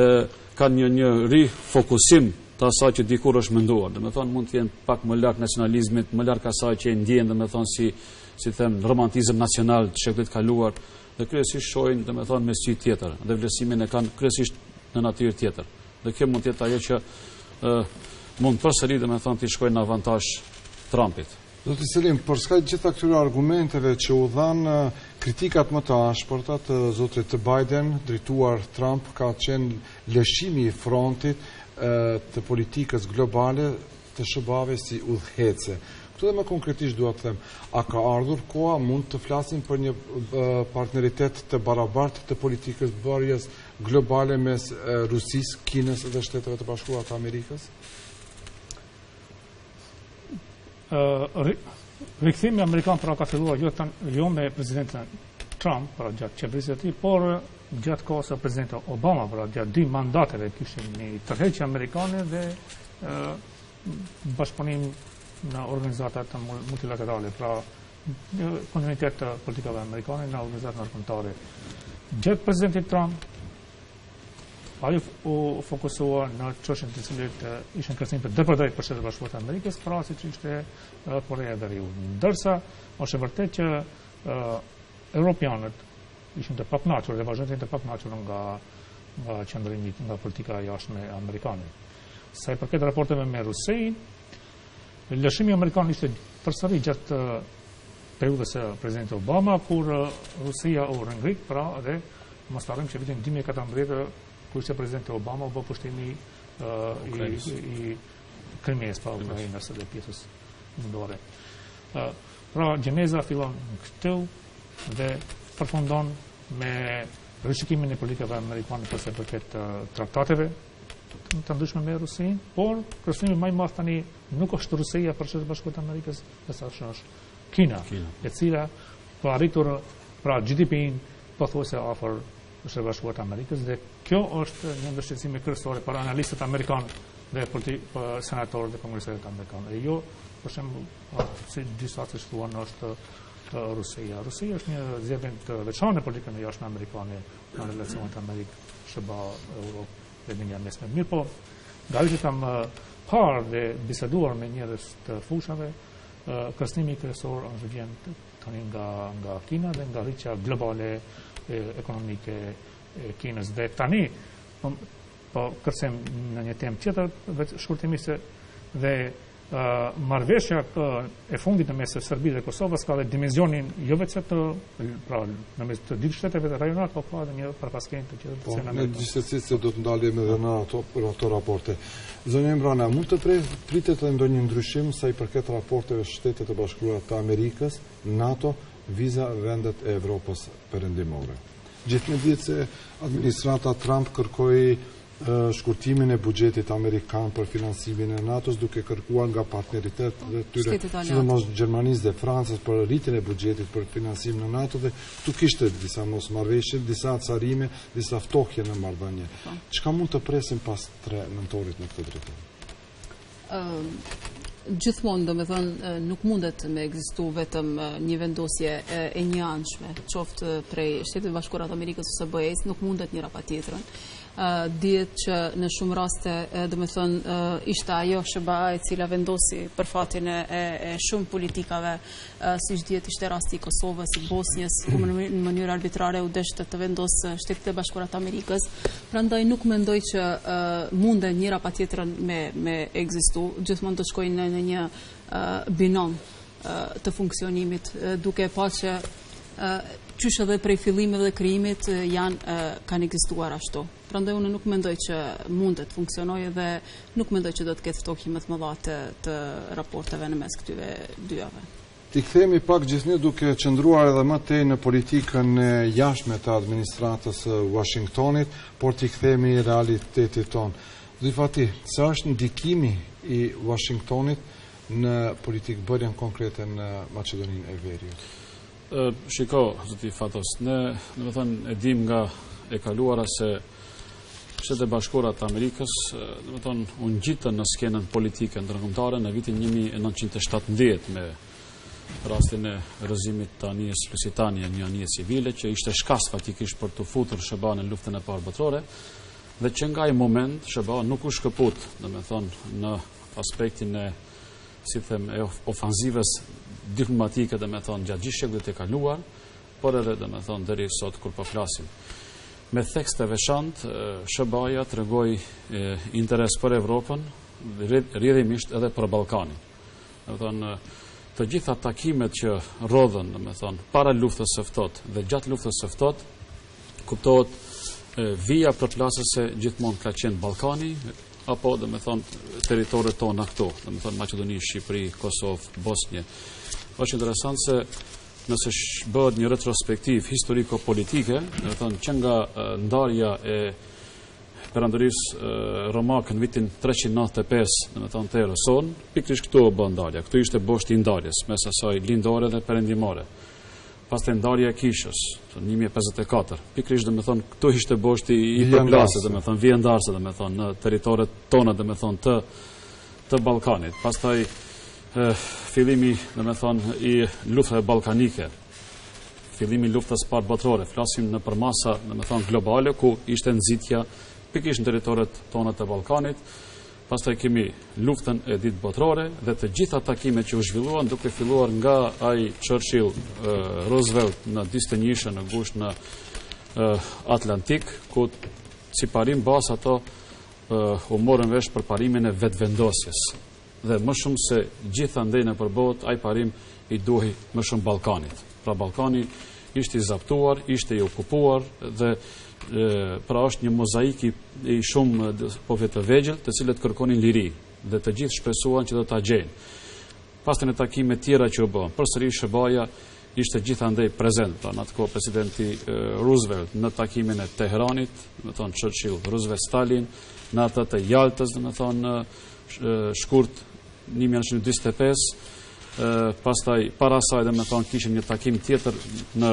Speaker 3: kanë një rifokusim të asaj që dikur është menduar. Mund të jenë pak më larg nacionalizmit, më larg asaj që e ndjen, si them, romantizëm nacional të shekullit kaluar, dhe kryesisht shohin, me sy tjetër, dhe vlerësimin e kanë kryesisht në natyrë tjetër. Dhe kjo mund të jetë ajo që mund përsëri, të shkojnë në avantazh Trumpit.
Speaker 1: Zoti Selim, për shkak të gjitha këtyre argumenteve që u dhanë kritikat më të ashpërta të zotit Biden, drejtuar Trump, ka qenë lëshimi i frontit të politikës globale të Shebazit si udhëhece. Këtu dhe më konkretisht dua të them, a ka ardhur koha mund të flasim për një partneritet të barabartë të politikës bërjes globale mes Rusisë, Kinës dhe Shteteve të Bashkuara të Amerikës?
Speaker 4: Rikthimi amerikan ka filluar jo me presidentin Trump, pra gjatë qeverisë së tij, por gjatë kohës së presidentit Obama, pra gjatë 2 mandateve kishin një tërheqje amerikane dhe bashkëpunim në organizatat multilaterale, pra kontinuitet të politikave amerikane në organizatat ndërkombëtare. Gjatë presidentit Trump ai u fokusua në çështjen të cilat ishin kërcënim të depredoj për Shtetet Bashkuara të Amerikës, pra siç ishte Korea e Veriut. Ndërsa është e vërtetë që europianët ishin të pakënaqur dhe vazhdojnë të pakënaqur nga qëndrimi nga politika e jashtme amerikane. Sa i përket raporteve me Rusinë, lëshimi amerikan ishte përsëri gjatë periudhës së presidentit Obama, kur Rusia u rëngrit, pra dhe mos harrojmë që vitin 2014 kur ishte presidenti Obama u bë pushtimi i Krimeas pa Ukrainës dhe pjesës vendore. Pra gjeneza fillon këtu dhe përfundon me rishikimin e politikave amerikane për sa i përket traktateve të ndryshme me Rusinë, por kërcënimi më i madh tani nuk është Rusia për Shtetet Bashkuara të Amerikës, përsa është Kina, e cila ka arritur pra GDP-n pothuajse afër Shtetet Bashkuara të Amerikës, dhe kjo është një ndërshqetësim kryesor për analistët amerikanë dhe senatorët dhe kongresorët amerikanë. E jo, për shembull, si disa të thuan është Rusia. Rusia është një zgjedhje të veçantë në politikën e jashtme amerikane në relacionet Amerikë, SBA, Europë dhe Linia Mesme. Mirë po, nga që kam parë dhe biseduar me njerëz të fushave, kërcënimi kryesor është vjen tani nga Kina dhe nga rritja globale ekonomike e Kinës. Dhe tani po kërcem në një temë tjetër, vetë shkurtimisht dhe marrëveshja e fundit në mes së Serbisë dhe Kosovës ka dhe dimenzionin jo vetëm pra në mes të dy shteteve të rajonale, po ka edhe një përpaskenjë të tjetër.
Speaker 1: Po, ne gjithsesi se do të ndalemi edhe në ato raporte. Zonja Imrana, mund të pritet ndonjë ndryshim sa i përket raporteve Shtetet e Bashkuara të Amerikës, NATO, viza vendet e Evropës perëndimore? Gjithë dihet se administrata Trump kërkoi shkurtimin e buxhetit amerikan për finansimin e NATO-s, duke kërkuar nga partneritet dhe tyre, sidomos Gjermanisë dhe Francës, për rritjen e buxhetit për finansimin e NATO, dhe këtu kishte disa mosmarrëveshje, disa acarime, disa ftohje në marrëdhënie. Çka mund të presim pas 3 nëntorit në këtë drejtim?
Speaker 2: Gjithmonë, domethënë, nuk mundet me ekzistu vetëm një vendosje e njëanshme, qoftë prej Shtetit Bashkuara të Amerikës ose BE-s, nuk mundet njëra pa tjetrën. Dihet që në shumë raste, domethënë, ishte ajo SBA e cila vendosi për fatin e shumë politikave, siç dihet ishte rasti i Kosovës, i Bosnjës, ku në mënyrë arbitrare u deshte të vendosë Shtetet e Bashkuara të Amerikës. Prandaj nuk mendoj që munden njëra pa tjetrën me ekzistu, gjithmonë të shkojnë në një binom të funksionimit, duke pa që qysh edhe prej fillimit dhe krijimit kanë ekzistuar ashtu. Prandaj unë nuk mendoj që mund të funksionojë dhe nuk mendoj që do të ketë ftohje më të mëdha të raporteve në mes këtyre dyave.
Speaker 1: Ti kthehemi pak gjithnjë duke qëndruar edhe më tej në politikën e jashtme të administratës së Washingtonit, por ti kthehemi në realitetin ton. Fati, sa është ndikimi i Washingtonit në politikë bërjen konkrete në Maqedoninë e Veriut?
Speaker 3: Shiko, zoti Fatos, ne do të thënë e dim nga e kaluara se Shtetet e Bashkuara të Amerikës, do të thënë, u ngjitën në skenën politike ndërkombëtare në vitin 1917 me rastin e rrëzimit të anijes Lusitania, një anije civile që ishte shkas faktikisht për të futur SBA në luftën e parë botërore, dhe që nga ai moment SBA nuk u shkëput, do të thënë, në aspektin e, si them, e ofanzivës diplomatike, dhe me thonë, gjatë gjithë shekullit e kaluar, por edhe, dhe me thonë, deri sot kur po flasim. Me tekste veçantë, SBA-ja tregoi interes për Evropën, rrjedhimisht edhe për Ballkanin. Dhe me thonë, të gjitha takimet që rodhen, dhe me thonë, para luftës së ftohtë dhe gjatë luftës së ftohtë, kuptohet vija përplasëse gjithmonë ka qenë Ballkani, apo, dhe me thonë, teritoret tona këto, dhe me thonë, Maqedoni, Shqipëri, Kosovë, Bosnjë. Është interesant se nëse bëhet një retrospektiv historiko-politike, dhe me thonë, që nga ndarja e perandorisë romake në vitin 395, dhe me thonë, të Erëson, pikërisht këtu u bë ndarja. Këtu ishte boshti i ndarjes, mes asaj lindore dhe perëndimore. Pastaj ndarja e Kishës, në 1054. Pikërisht, dhe me thonë, këtu ishte boshti i përplasjes, dhe me thonë, vjendarse, dhe me thonë, në teritoret tona, dhe me thonë, të Ballkanit. Pastaj fillimi, dhe me thonë, i luftave ballkanike, fillimi i luftës parë botërore, flasim në përmasa, dhe me thonë, globale, ku ishte nxitja pikërisht në teritoret tona të Ballkanit. Pastaj kemi luftën e ditë botërore dhe të gjitha takimet që u zhvilluan, duke filluar nga ai Churchill Roosevelt në distinjishën në gusht në Atlantik, ku si parim bas ato u morën vesh për parimin e vetëvendosjes. Dhe më shumë se gjitha ndejnë për botë, ai parim i duhi më shumë Ballkanit. Pra Ballkani ishte i zaptuar, ishte i okupuar dhe pra është një mozaik i shumë popujve të vegjël, të cilët kërkonin liri dhe të gjithë shpresuan që do ta gjejnë. Pastaj në takime tjera që u bën, përsëri SBA-ja ishte gjithandej prezent, pra në atë kohë presidenti Roosevelt në takimin e Teheranit, do të thonë Churchill, Roosevelt, Stalin, në atë të Jaltës, do të thonë shkurt 1945, pastaj para saj do të thonë kishim një takim tjetër në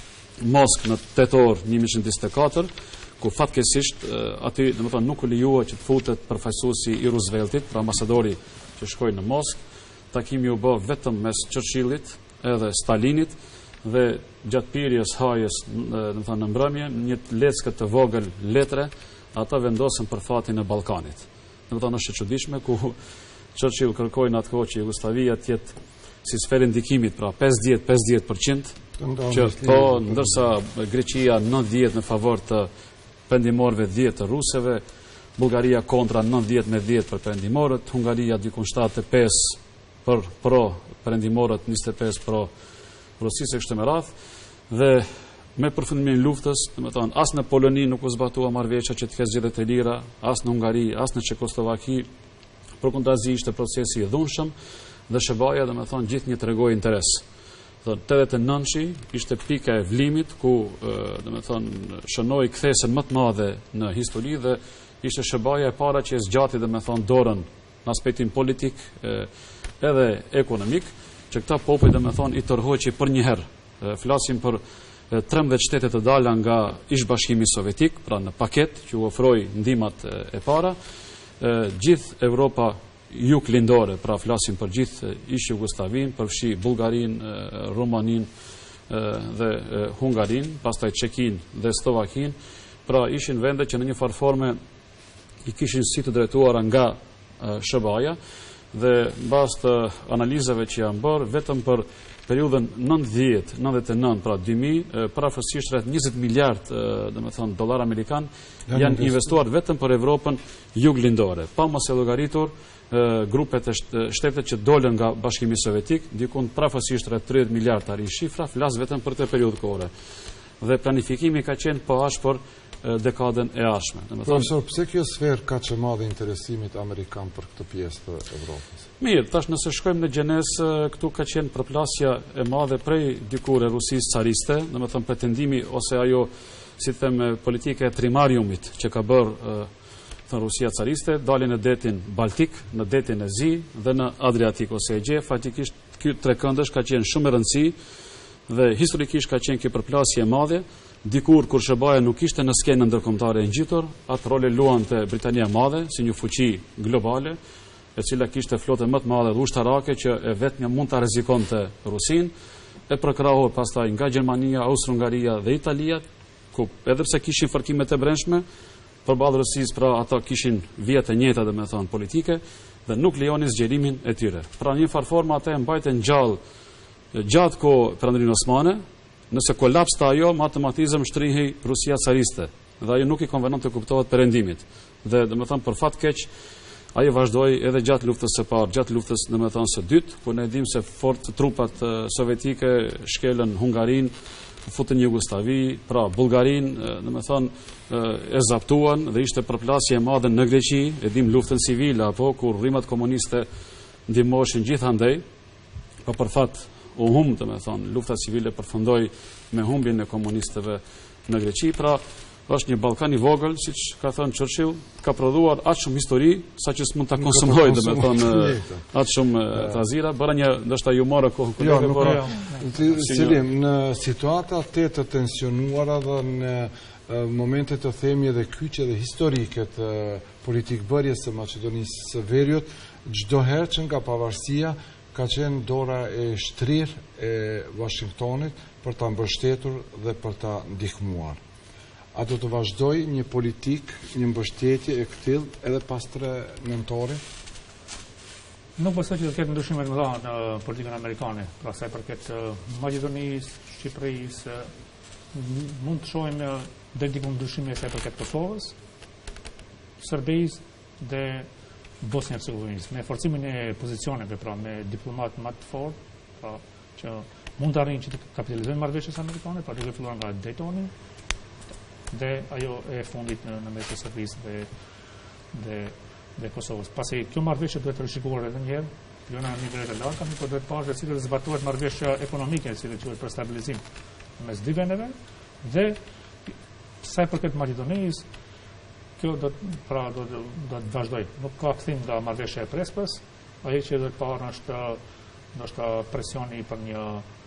Speaker 3: Moskë në tetor 1924, ku fatkeqësisht aty do të thonë nuk u lejuar që të futet përfaqësuesi i Rooseveltit, pra ambasadori që shkoi në Moskë. Takimi u bë vetëm mes Churchillit edhe Stalinit dhe gjatë pirjes hajës, do të thonë në mbrëmje, një leckë të vogël letre, ata vendosën për fatin e Ballkanit. Do të thonë është e çuditshme ku Churchill kërkoi në atë kohë që Jugosllavia të jetë si sferë ndikimit, pra 50% që po, ndërsa Greqia 90 në favor të perëndimorëve, 10 të rusëve, Bullgaria kontra 90 me 10 për perëndimorët, Hungaria dikun 75 për pro perëndimorët, 25 pro Rusisë, kështu me radhë. Dhe me përfundimin e luftës, domethënë as në Poloni nuk u zbatua marrëveshja që të ketë zgjedhje të lira, as në Hungari, as në Çekoslovaki. Përkundazi ishte procesi i dhunshëm dhe SHBA-ja domethënë gjithnjë tregoi interes. 89-shi ishte pika e vlimit ku domethënë shënoi kthesën më të madhe në histori dhe ishte SHBA-ja e para që e zgjati domethënë dorën në aspektin politik edhe ekonomik, që këta popull domethënë i tërhoqi për një herë. Flasim për 13 shtete të dala nga Ish-Bashkimi Sovjetik, pra në paket që u ofroi ndihmat e para. Gjithë Evropa juglindore, pra flasim për gjithë ish Jugosllavin, përfshi Bullgarin, Rumaninë dhe Hungarin, pastaj Çekin dhe Slovakin, pra ishin vende që në një farë forme i kishin si të drejtuara nga SHBA-ja dhe mbas të analizave që janë bërë vetëm për periudhën 90-99, pra 2000, parafësisht rreth 20 miliard dollar amerikan janë investuar vetëm për Evropën juglindore, pa mos e llogaritur grupet e shtetet që dolën nga Bashkimi Sovjetik, dikun parafësisht rreth 30 miliard tani shifra, flas vetëm për këtë periudhë kohore. Dhe planifikimi ka qenë po ashpër dekadën e ardhshme.
Speaker 1: Profesor, pse kjo sferë ka që madhe interesimit amerikan për këtë pjesë të Evropës?
Speaker 3: Mirë, tash nëse shkojmë në gjenesë, këtu ka qenë përplasja e madhe prej dikur e Rusisë cariste, domethënë pretendimi ose ajo, si them, politike e trimariumit që ka bërë Rusia cariste, dalin në detin Baltik, në detin e Zi dhe në Adriatik ose Egje. Faktikisht ky trekëndësh ka qenë shumë e rëndësishme dhe historikisht ka qenë kjo përplasje e madhe. Dikur kur SHBA-ja nuk ishte në skenën ndërkombëtare e ngjitur, atë rol e luante Britania e Madhe si një fuqi globale, e cila kishte flotë më të madhe dhe ushtarake që e vetmja mund ta rrezikonte Rusinë, e përkrahuar pastaj nga Gjermania, Austro-Hungaria dhe Italia, ku edhe pse kishin fërkimet e brendshme përballë Rusisë, pra ata kishin vija të njëjta domethënë politike dhe nuk lejonin zgjerimin e tyre. Pra në një farë formë ata e mbajtën gjallë gjatë kohë Perandrinë Osmane. Nëse kolapste ajo, me automatizëm shtrihej Rusia cariste dhe ajo nuk i konvenon të kuptohet perëndimit. Dhe domethënë për fat keq ajo vazhdoi edhe gjatë luftës së parë, gjatë luftës domethënë së dytë, ku ne dimë se fort trupat sovjetike shkelën Hungarin, futën Jugosllavi, pra Bullgarin, domethënë e zaptuan dhe ishte përplasje e madhe në Greqi, e dim luftën civile apo kur rrymat komuniste ndihmoshin gjithandej, pa për fat u humb, domethënë lufta civile përfundoi me humbjen e komunistëve në Greqi, pra është një Ballkan i vogël, siç ka thënë Churchill, ka prodhuar aq shumë histori saqë s'mund ta konsumojë, domethënë aq shumë trazira, bëra një ndoshta humor kohën kolege, por
Speaker 1: cilim në situata të tensionuara dhe në momente të themi edhe kyçe dhe historike të politikbërjes së Maqedonisë së Veriut, çdo herë që nga pavarësia ka qenë dora e shtrirë e Washingtonit për ta mbështetur dhe për ta ndihmuar. A do të vazhdoj një politik, një mbështetje e këtill edhe pas 3 nëntorit?
Speaker 4: Nuk besoj që do të ketë ndryshime të mëdha në politikën amerikane, pra sa i përket Maqedonisë, Shqipërisë, mund të shohim deri diku ndryshime sa i përket Kosovës, Serbisë dhe Bosnjë-Hercegovinisë, me forcimin e pozicioneve, pra me diplomat më të fortë, pra që mund të arrijnë që të kapitalizojnë marrëveshjes amerikane, pra duke filluar nga Daytoni dhe ajo e fundit në mes të Serbisë dhe Kosovës. Pasi kjo marrëveshje duhet të rishikohet edhe një herë, Jona në nivelet e larta, por duhet parë se cilët zbatohet marrëveshja ekonomike, e cilët quhet për stabilizim mes dy vendeve dhe sa i përket Maqedonisë, kjo do të vazhdoj. Nuk ka kthim nga marrëveshja e Prespës, ajo që do të parë është ndoshta presioni për një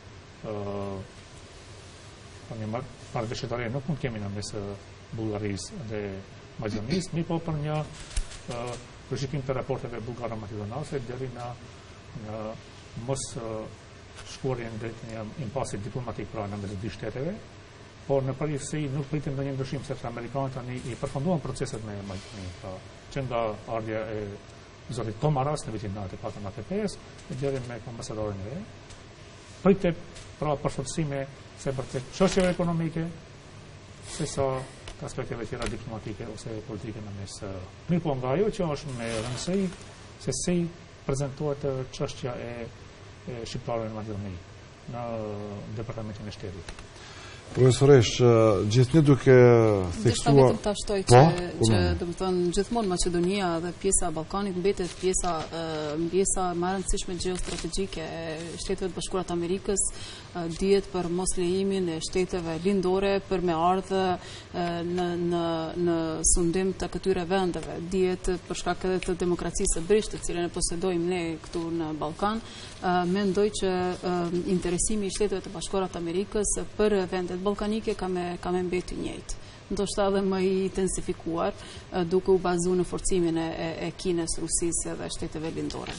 Speaker 4: marrëveshje të re, nuk mund kemi në mes Bullgarisë dhe Maqedonisë, mi po për një përshqikim të raporteve bulgaro-maqedonase deri në mos shkuarjen drejt një impasi diplomatik pra në mes dy shteteve, por në përgjithësi nuk pritet ndonjë ndryshim sepse amerikanët tani i përfunduan proceset me Maqedoninë, pra që nga ardhja e zotit Tomaras në vitin 94-95 deri me ambasadorin e re. Pritet pra përforcime se për çështjeve ekonomike, se sa aspekteve tjera diplomatike ose politike në mes. Mirë po nga ajo që është me rëndësi se si prezentohet çështja e shqiptarëve në Maqedoni në departamentin e shtetit.
Speaker 1: Profesoresh, gjithnjë duke theksuar...
Speaker 2: Të ashtoj që do të thënë gjithmonë Maqedonia dhe pjesa e Ballkanit mbetet pjesa më e rëndësishme gjeostrategjike e Shteteve të Bashkuara të Amerikës, dihet për mos lejimin e shteteve lindore për me ardhë në sundim të këtyre vendeve, dihet për shkak edhe të demokracisë së brisht, të cilën e posedojmë ne këtu në Ballkan. Mendoj që interesimi i Shteteve të Bashkuara të Amerikës për vendet ballkanike ka me mbetë i njëjtë. Ndoshta edhe më i intensifikuar duke u bazuar në forcimin e Kinës, Rusisë dhe shteteve lindore.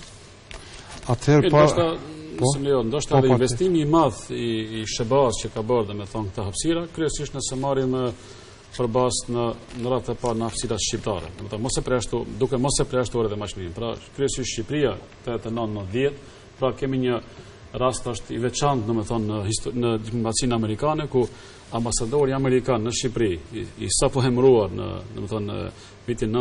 Speaker 3: Ndoshta edhe investimi i madh i SHBA-s që ka bërë dhe me thonë këta hapësira, kryesisht nëse marrim për bazë në radhë të parë në hapësirat shqiptare. Duke mos e përjashtuar edhe Maqedoninë. Pra kryesisht Shqipëria 89-90, pra kemi një rast është i veçantë, domethënë në diplomacinë amerikane ku ambasadori amerikan në Shqipëri, i sapo hemëruar në vitin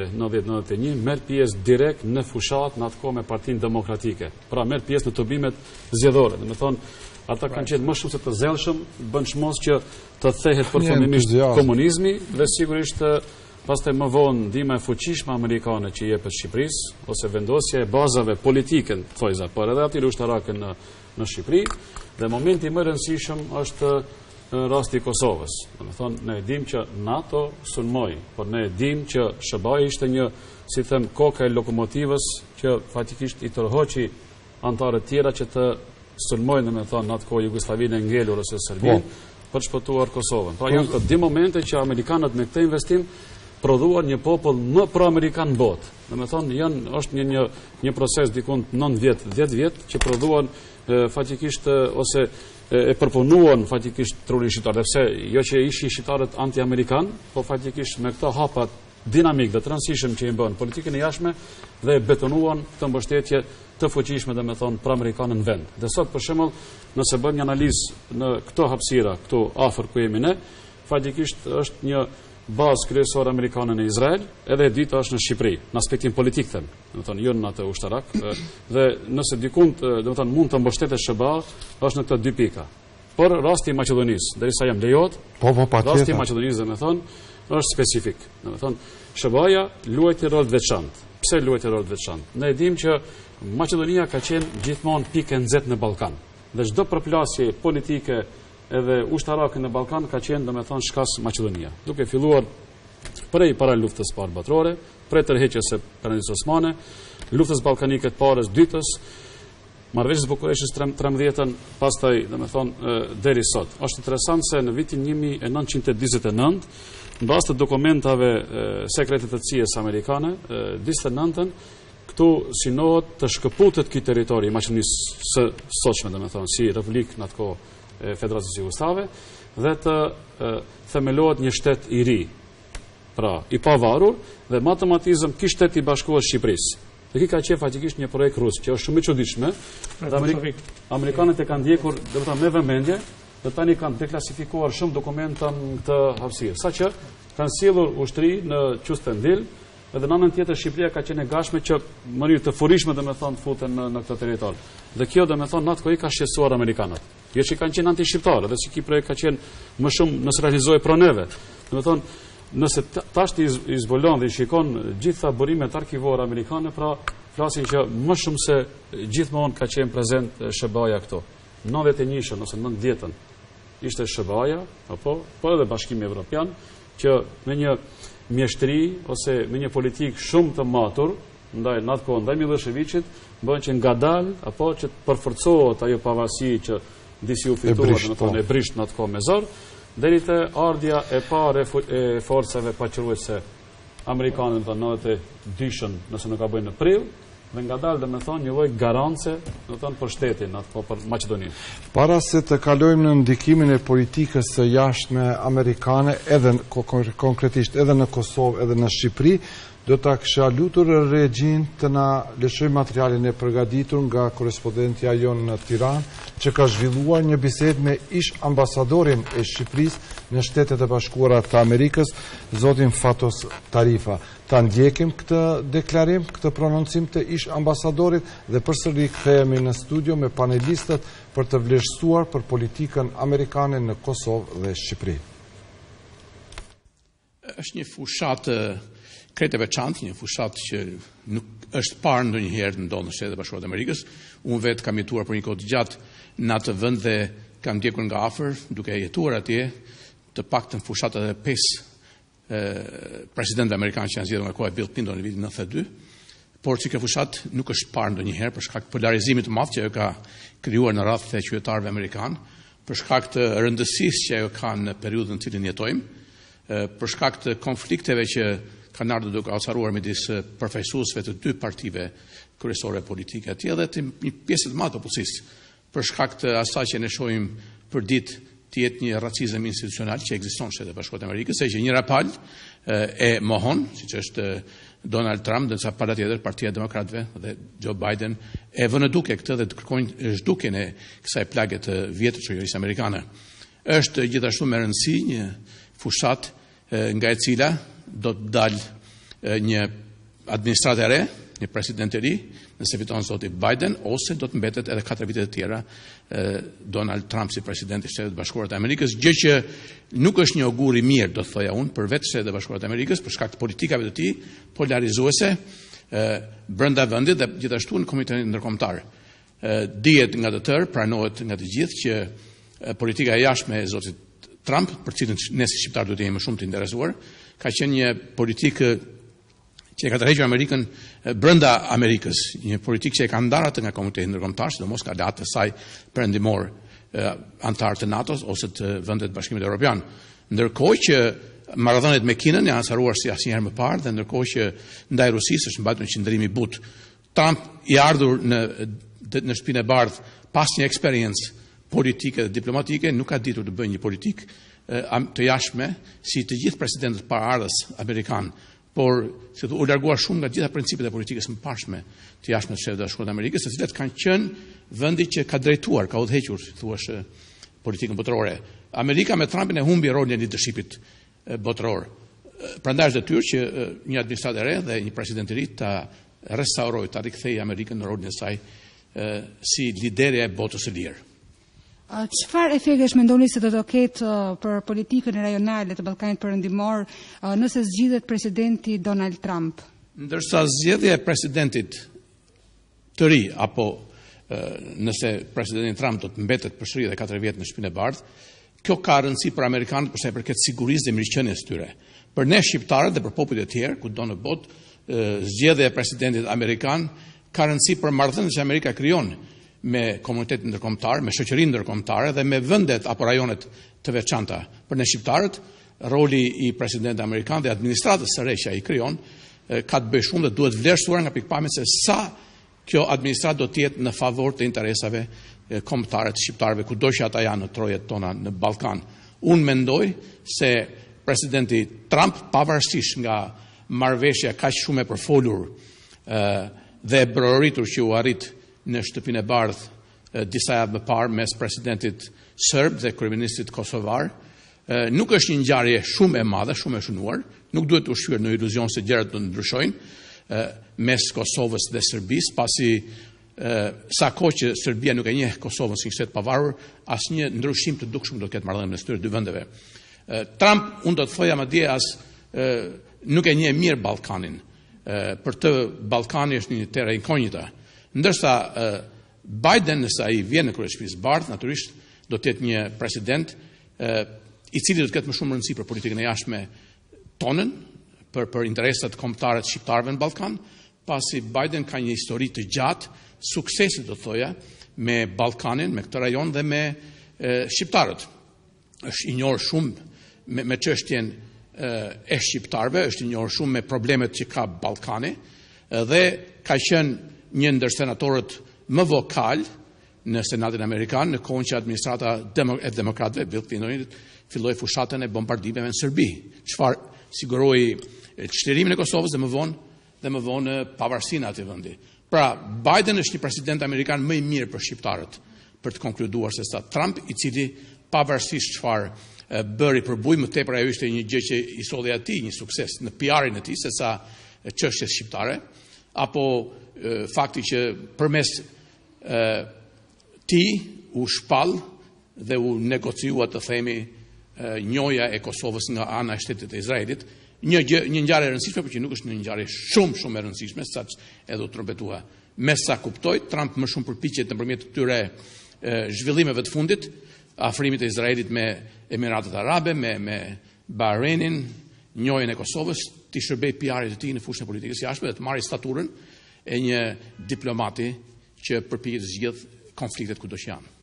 Speaker 3: 90-91, merr pjesë direkt në fushat në atë kohë me Partinë Demokratike. Pra merr pjesë në tubimet zgjedhore. Domethënë ata kanë qenë më shumë se të zellshëm, bën çmos që të thehet përfundimisht komunizmi dhe sigurisht pastaj më vonë ndihma e fuqishme amerikane që jepet Shqipërisë ose vendosja e bazave politike, thojza, por edhe aty ushtarakën në Shqipëri, dhe momenti më i rëndësishëm është rasti i Kosovës. Domethënë ne e dimë që NATO sulmoi, por ne e dimë që SHBA-i ishte një, si them, koka e lokomotivës që fatikisht i tërhoqi anëtarët tjera që të sulmojnë, domethënë në atë kohë Jugosllavinë e ngelur ose Serbinë për shpëtuar Kosovën. Pra janë këto dy momente që amerikanët me këtë investim prodhuar një popull më pro-amerikan në botë. Domethënë është një proces dikun 9 vjet, 10 vjet që prodhuan fatikisht ose e përpunuan fatikisht trurin shqiptar, sepse jo që ishin shqiptarët anti-amerikan, po fatikisht me këto hapat dinamik dhe transition që i bën politikën e jashtme dhe betonuan këtë mbështetje të fuqishme domethënë pro-amerikanë në vend. Dhe sot për shembull, nëse bëjmë një analizë në këto hapësira këtu afër ku jemi ne, fatikisht është një bazë kryesore amerikane në Izrael, edhe e dyta është në Shqipëri, në aspektin politik them, domethënë jo në atë ushtarak, dhe nëse dikund domethënë mund të mbështetet SHBA, është në këto dy pika. Por rasti i Maqedonisë, derisa jam lejohet, rasti i Maqedonisë domethënë është specifik. Domethënë SHBA-ja luajti rol veçantë. Pse luajti rol veçantë? Ne e dimë që Maqedonia ka qenë gjithmonë pikë nxehtë në Ballkan. Dhe çdo përplasje politike edhe ushtarakën në Ballkan ka qenë domethënë shkas Maqedonia. Duke filluar prej para luftës së parë botërore, prej tërheqjes së Perëndisë Osmane, luftës ballkanike të parës, dytës, marrëveshjes Bukureshtit 13-ën, pastaj domethënë deri sot. Është interesant se në vitin 1949, mbas të dokumentave sekrete të CIA-s amerikane, 29-ën këtu synohet të shkëputet ky territori i Maqedonisë së sotshme, domethënë si republikë në atë kohë Federatës Jugoslave, dhe të themelohet një shtet i ri, pra i pavarur, dhe me automatizëm ky shtet i bashkohet Shqipërisë. Dhe ky ka qenë faktikisht një projekt rus që është shumë i çuditshme. Amerikanët e kanë ndjekur domethënë me vëmendje, dhe tani kanë deklasifikuar shumë dokumenta në këtë hapësirë, saqë kanë sjellur ushtri në Qustendil, edhe në anën tjetër Shqipëria ka qenë e gatshme që në mënyrë të furishme domethënë futen në këtë territor. Dhe kjo domethënë në atë kohë ka shqetësuar amerikanët. Jo që kanë qenë anti-shqiptarë, dhe si ky projekt ka qenë më shumë nëse realizohej pro neve. Domethënë nëse tash i zbulon dhe i shikon gjitha burimet arkivore amerikane, pra flasin që më shumë se gjithmonë ka qenë prezent SHBA-ja këto. 91-ën ose 90-ën ishte SHBA-ja, po edhe Bashkimi Evropian, që me një mjeshtri ose me një politik shumë të matur, ndaj Miloševićit, bën që ngadalë, apo që përforcohet ajo pavarësi që disi u fituar, e brisht në atë kohë me zor, deri te ardhja e parë e forcave paqëruese amerikane në 92-shën, nëse nuk ka bëjnë në prill, dhe ngadalë dhe me thonë një lloj garance për shtetin, atë për Maqedoninë.
Speaker 1: Para se të kalojmë në ndikimin e politikës së jashtme amerikane, edhe konkretisht edhe në Kosovë, edhe në Shqipëri, do ta kisha lutur regjin të na lëshoj materialin e përgatitur nga korespondentja jonë në Tiranë, që ka zhvilluar një bisedë me ish ambasadorin e Shqipërisë në Shtetet e Bashkuara të Amerikës, zotin Fatos Tarifa. Ta ndjekim këtë deklarim, këtë prononcim të ish ambasadorit dhe përsëri kthehemi në studio me panelistët për të vlerësuar për politikën amerikane në Kosovë dhe Shqipëri.
Speaker 5: Është një fushat kretë e veçantë, një fushat që nuk është parë ndonjëherë ndodhur në Shtetet e Bashkuara të Amerikës. Unë vetë kam jetuar për një kohë të gjatë në atë vend dhe kam ndjekur nga afër, duke jetuar atje, të paktën fushatat e 5 presidentëve amerikanë që janë zgjedhur nga koha e Bill Clinton në vitin 92, por që kjo fushat nuk është parë ndonjëherë për shkak të polarizimit të madh që ajo ka krijuar në radhë të qytetarëve amerikanë, për shkak të rëndësisë që ajo ka në periudhën në cilën jetojmë, për shkak të konflikteve që kanë ardhur duke alcaruar midis përfaqësuesve të 2 partive kryesore politike atje dhe të një pjesë të madhe të opozitës, për shkak të asaj që ne shohim për ditë të jetë një racizëm institucional që ekziston në Shtetet e Bashkuara të Amerikës, e që njëra palë e mohon, siç është Donald Trump dhe ca palë tjetër, Partia e Demokratëve dhe Joe Biden e vënë duke këtë dhe të kërkojnë zhdukjen e kësaj plage të vjetër të shoqërisë amerikane. Është gjithashtu me rëndësi një fushat nga e cila do të dalë një administratë e re, një president i ri, nëse fiton zoti Biden, ose do të mbetet edhe 4 vite të tjera Donald Trump si president i Shtetet Bashkuara të Amerikës, gjë që nuk është një augur i mirë, do të thoja unë, për vetë Shtetet Bashkuara të Amerikës, për shkak të politikave të tij polarizuese brenda vendit dhe gjithashtu në komunitetin ndërkombëtar. Dihet nga të tërë, pranohet nga të gjithë që politika e jashtme e zotit Trump, për cilën ne si shqiptar duhet të jemi më shumë të interesuar, ka qenë një politikë që e ka tërhequr Amerikën brenda Amerikës, një politikë që e ka ndarë atë nga komuniteti ndërkombëtar, sidomos ka aleatë të saj perëndimor, antarë të NATO-s ose të vendet të Bashkimit Evropian. Ndërkohë që marrëdhëniet me Kinën janë ansaruar si asnjëherë më parë dhe ndërkohë që ndaj Rusisë është mbajtur një qëndrim i butë. Trump i ardhur në shtëpinë e bardhë pas një eksperiencë politike dhe diplomatike, nuk ka ditur të bëjë një politikë të jashtme si të gjithë presidentët paraardhës amerikanë, por se u larguar shumë nga gjitha principet e politikës mëparshme të jashtme të Shtetit Bashkuar të Amerikës, të cilat kanë qenë vendi që ka drejtuar, ka udhëhequr, thuaç, politikën botërore. Amerika me Trumpin e humbi rolin e leadershipit botëror. Prandaj është detyrë që një administratë e re dhe një president i ri ta restaurojë, ta rikthejë Amerikën në rolin e saj si lidere e botës së lirë.
Speaker 6: Çfarë efektesh mendoni se do të ketë për politikën e rajonale të Ballkanit Perëndimor nëse zgjidhet presidenti Donald Trump?
Speaker 5: Ndërsa zgjedhja e presidentit të ri apo nëse presidenti Trump do të mbetet përsëri edhe 4 vjet në shtëpinë e bardhë, kjo ka rëndësi për amerikanët për sa i përket sigurisë dhe mirëqenies tyre. Për ne shqiptarët dhe për popujt e tjerë kudo në botë, zgjedhja e presidentit amerikan ka rëndësi për marrëdhëniet që Amerika krijon me komunitetin ndërkombëtar, me shoqërinë ndërkombëtare dhe me vendet apo rajonet të veçanta. Për ne shqiptarët, roli i presidentit amerikan dhe administratës së re që ai krijon ka të bëjë shumë dhe duhet vlerësuar nga pikpamja se sa kjo administratë do të jetë në favor të interesave kombëtare të shqiptarëve kudo që ata janë në trojet tona në Ballkan. Unë mendoj se presidenti Trump, pavarësisht nga marrëveshja kaq shumë e përfolur dhe e broritur që u arrit në shtëpinë e bardhë disa javë më parë mes presidentit serb dhe kryeministit kosovar, nuk është një ngjarje shumë e madhe, shumë e shënuar, nuk duhet të ushqyer në iluzion se gjërat do të ndryshojnë mes Kosovës dhe Serbisë, pasi sa kohë që Serbia nuk e njeh Kosovën si një shtet pavarur, asnjë ndryshim të dukshëm do të ketë marrëdhënie mes këtyre dy vendeve. Trump, unë do të thoja madje as nuk e njeh mirë Ballkanin. për të Ballkani është një terra incognita. Ndërsa Biden, nëse ai vjen në kryeshtëpisë bardhë, natyrisht do të jetë një president i cili do të ketë më shumë rëndësi për politikën e jashtme tonën, për interesat kombëtare të shqiptarëve në Ballkan, pasi Biden ka një histori të gjatë suksesi, do thoja, me Ballkanin, me këtë rajon dhe me shqiptarët. Është i njohur shumë me çështjen e shqiptarëve, është i njohur shumë me problemet që ka Ballkani dhe ka qenë një ndër senatorët më vokal në Senatin Amerikan në kohën që administrata e demokratëve Bill Clinton filloi fushatën e bombardimeve në Serbi, çfarë siguroi çlirimin e Kosovës dhe më vonë pavarësinë atij vendi. Pra, Biden është një president amerikan më i mirë për shqiptarët, për të konkluduar se sa Trump, i cili pavarësisht çfarë bëri për bujë, më tepër ajo ishte një gjë që i solli atij një sukses në PR-in e tij se sa çështjes shqiptare, apo fakti që përmes ti u shpall dhe u negociua të themi njoja e Kosovës nga ana e shtetit të Izraelit, një ngjarje e rëndësishme, por që nuk është një ngjarje shumë e rëndësishme, saq edhe u trompetua. Me sa kuptoj, Trump më shumë përpiqet nëpërmjet këtyre zhvillimeve të fundit, afrimit e Izraelit me Emiratet Arabe, me Bahreinin, njojën e Kosovës, të shërbej PR-it të tij në fushën e politikës jashtme dhe të marrë staturën e një diplomati që përpiqet të zgjidhë konfliktet kudo që janë.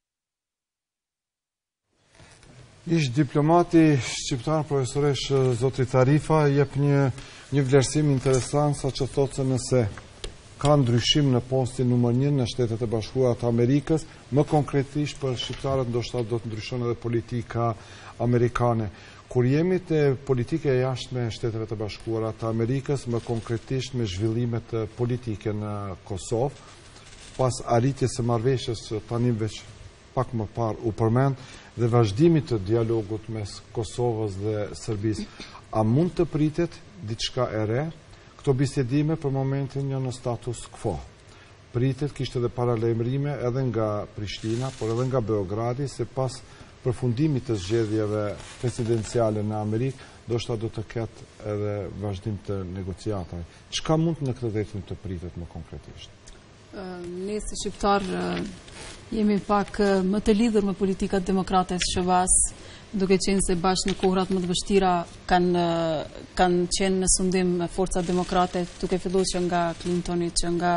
Speaker 1: Ish diplomati shqiptar profesoresh zotri Tarifa jep një vlerësim interesant, sa që thotë se nëse ka ndryshim në postin numër 1 në Shtetet e Bashkuara të Amerikës, më konkretisht për shqiptarët ndoshta do të ndryshon edhe politika amerikane. Kur jemi te politika e jashtme e Shteteve të Bashkuara të Amerikës, më konkretisht me zhvillimet politike në Kosovë, pas arritjes së marrëveshjes tani veç pak më parë u përmend, dhe vazhdimit të dialogut mes Kosovës dhe Serbisë, a mund të pritet diçka e re? Këto bisedime për momentin janë në status quo. Pritet, kishte edhe paralajmërime edhe nga Prishtina, por edhe nga Beogradi, se pas përfundimit të zgjedhjeve presidenciale në Amerikë, ndoshta do të ketë edhe vazhdim të negociatave. Çka mund në këtë drejtim të pritet më konkretisht?
Speaker 2: Ne si shqiptar jemi pak më të lidhur me politikat demokrate të SHBA-s, duke qenë se bashkë në kohrat më të vështira kanë qenë në sundim me forcat demokrate, duke filluar që nga Clintoni, që nga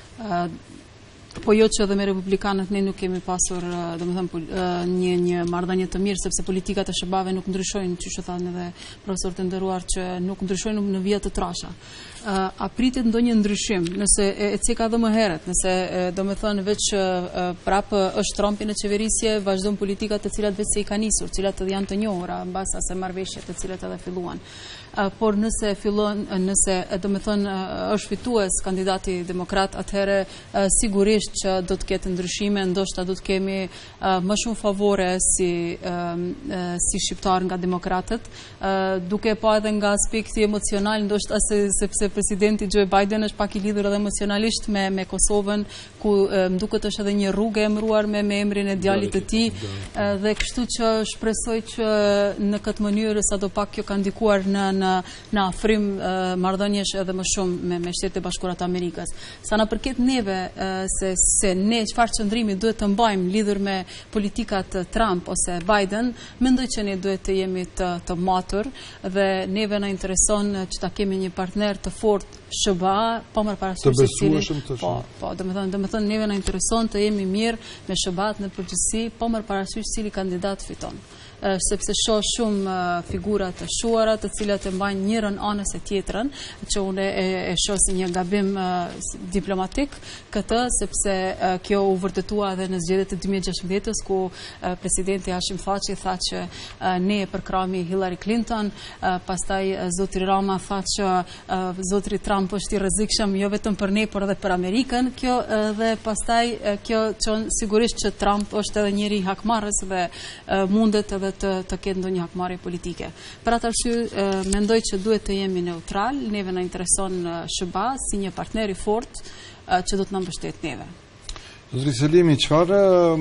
Speaker 2: po jo që edhe me republikanët ne nuk kemi pasur një marrëdhënie të mirë, sepse politikat e SHBA-ve nuk ndryshojnë, që thanë edhe profesorët e nderuar, që nuk ndryshojnë në vjet të trasha. A pritet ndonjë ndryshim, nëse e ceka dhe më herët, nëse do me thënë veç prapë është Trumpi në qeverisje, vazhdon politikat të cilat veç se i ka nisur, cilat edhe janë të njohura, mbas asaj marrëveshje të cilat edhe filluan. Por nëse fillon, nëse do me thënë është fitues kandidati demokrat, atëherë sigurisht që do të ketë ndryshime, ndoshta do të kemi më shumë favore si shqiptar nga demokratët, duke pa edhe nga aspekti emocional, ndoshta sepse presidenti Joe Biden është pak i lidhur edhe emocionalisht me Kosovën, ku më duket është edhe një rrugë emëruar me emrin e djalit të tij, dhe kështu që shpresoj që në këtë mënyrë sadopak kjo ka ndikuar në afrim marrëdhëniesh edhe më shumë me Shtetet e Bashkuara të Amerikës. Sa na përket neve, se ne çfarë qëndrimi duhet të mbajmë lidhur me politikat Trump ose Biden, mendoj që ne duhet të jemi të matur dhe neve na intereson që ta kemi një partner të fortë SHBA, po më parasysh se cili domethënë neve na intereson të jemi mirë me SHBA-t në përgjithësi, po më parasysh cili kandidat fiton. Sepse shoh shumë figura të shuara të cilat e mbajnë njërën anës e tjetrën, që unë e shoh si një gabim diplomatik këtë, sepse kjo u vërtetua edhe në zgjedhjet e 2016-s, ku presidenti Hashim Thaçi tha që ne e përkrahemi Hillary Clinton, pastaj zotri Rama tha që zotri Trump është i rrezikshëm jo vetëm për ne, por edhe për Amerikën. Kjo dhe pastaj kjo çon sigurisht që Trump është edhe njëri hakmarrës dhe mundet edhe të ketë ndonjë hakmarrje politike. Për atë arsye mendoj që duhet të jemi neutral, neve na intereson SHBA si një partner i fortë që do të na mbështet neve.
Speaker 1: Zotri Selimi, çfarë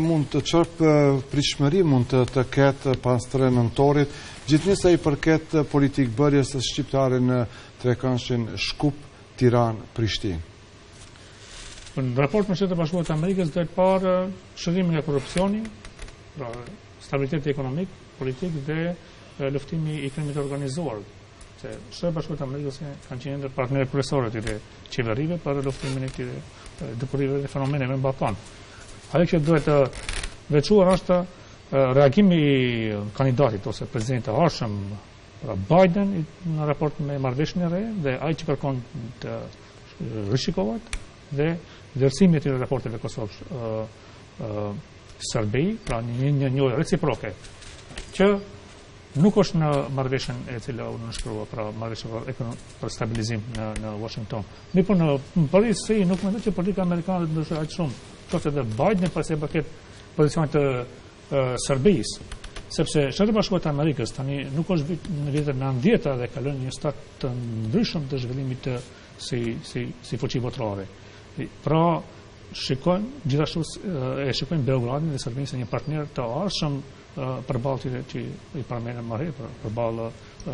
Speaker 1: pritshmëri mund të ketë pas 3 nëntorit, gjithnjë sa i përket politikbërjes së shqiptarit në trekëndshin Shkup, Tiranë-Prishtinë?
Speaker 4: Në raport me Shtetet e Bashkuara të Amerikës do të parë shërimin e korrupsionit, pra stabiliteti ekonomik, politik dhe luftimi i krimit të organizuar. Se Shtetet e Bashkuara të Amerikës kanë qenë ndër partnerët kryesorë të qeverive për luftimin e këtyre dëpurive dhe fenomeneve në Ballkan. Ajo që duhet të veçuar është reagimi i kandidatit ose presidenti i arshëm Biden në raport me marrëveshjen e re dhe ai që kërkon të rishikohet dhe vlerësimi i raporteve Kosovë-Serbi, pra një reciproke, që nuk është në marrëveshjen e cila u nënshkrua, pra marrëveshjen për stabilizim në Washington. Mirë, në përgjithësi nuk mendoj që politika amerikane do të ndryshojë aq shumë, qoftë edhe Biden për sa i përket pozicionit të Serbisë, sepse Shtetet e Bashkuara të Amerikës tani nuk është në vitet 90 dhe kalon një stad të ndryshëm të zhvillimit si fuqi botërore. Pra, gjithashtu e shikojnë Beogradin dhe Serbinë si një partner të arshëm përballë tyre që i përmendëm më herë, përballë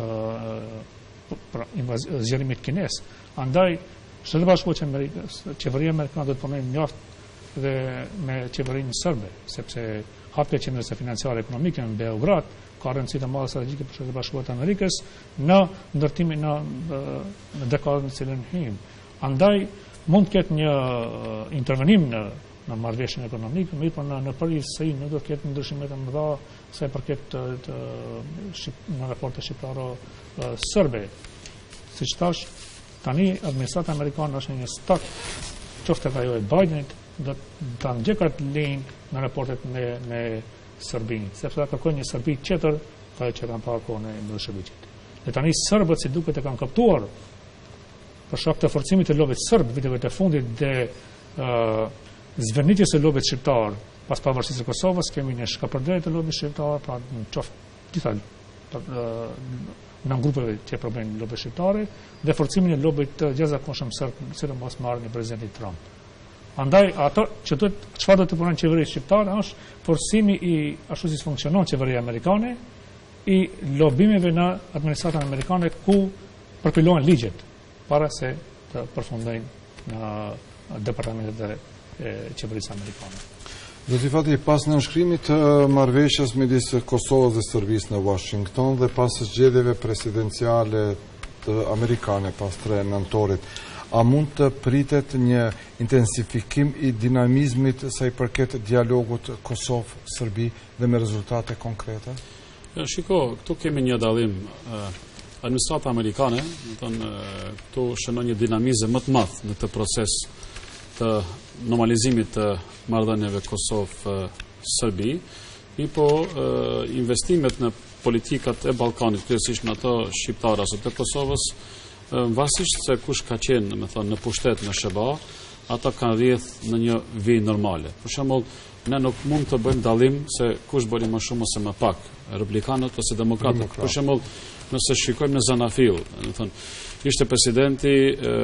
Speaker 4: zgjerimit kines. Andaj, Shtetet e Bashkuara të Amerikës, qeveria amerikane do të punojë mjaft dhe me qeverinë serbe, sepse hapja e qendrës financiare ekonomike në Beograd ka rëndësi të madhe strategjike për Shtetet e Bashkuara të Amerikës në ndërtimin në dekadën në cilën hyjmë. Andaj mund të ketë një intervenim në marrëveshjen ekonomike, mirë, në përgjithësi nuk do të ketë ndryshime të mëdha sa i përket në raportet shqiptaro-serbe. Siç thash, tani administrata amerikane është një stok, qoftë ajo e Bidenit, do ta ndjekat linjë në raportet me Serbinë, sepse ata kërkojnë një Serbi tjetër, ajo që kanë parë kohën e Miloševićit. Dhe tani serbët si duket e kanë kaptuar për shkak të forcimit të lobit serb viteve të fundit dhe zvenditjes së lobit shqiptar pas pavarësisë së Kosovës, kemi një shkapërderje të lobit shqiptar, pra në qoftë gjitha në grupeve që problemi lobit shqiptare dhe forcimin e lobit të jashtëzakonshëm serb, sidomos marrë një presidenti Trump. Andaj ato që çfarë do të punojnë qeveria shqiptare është forcimi i ashtu si funksionon qeveria amerikane i lobimeve në administratën amerikane ku përpilohen ligjet para se të përfundojnë në departamentet e qeverisë amerikane.
Speaker 1: Zoti Fati, pas nënshkrimit të marrëveshjes midis Kosovës dhe Serbisë në Washington dhe pas zgjedhjeve presidenciale të amerikane pas 3 nëntorit, a mund të pritet një intensifikim i dinamizmit sa i përket dialogut Kosovë-Serbi dhe me rezultate konkrete?
Speaker 3: Shiko, këtu kemi një dallim. Administrata amerikane, këtu shënon një dinamizëm më të madh në këtë proces të normalizimit të marrëdhënieve Kosovë-Serbi, po investimet në politikat e Ballkanit, kryesisht në ato shqiptare ose të Kosovës, varësisht se kush ka qenë, në pushtet në SBA, ata kanë rrjedh në një vijë normale. Për shembull, ne nuk mund të bëjmë dallim se kush bëri më shumë ose më pak, republikanët ose demokratët. Për shembull, nëse shikojmë në Zanafil, ishte presidenti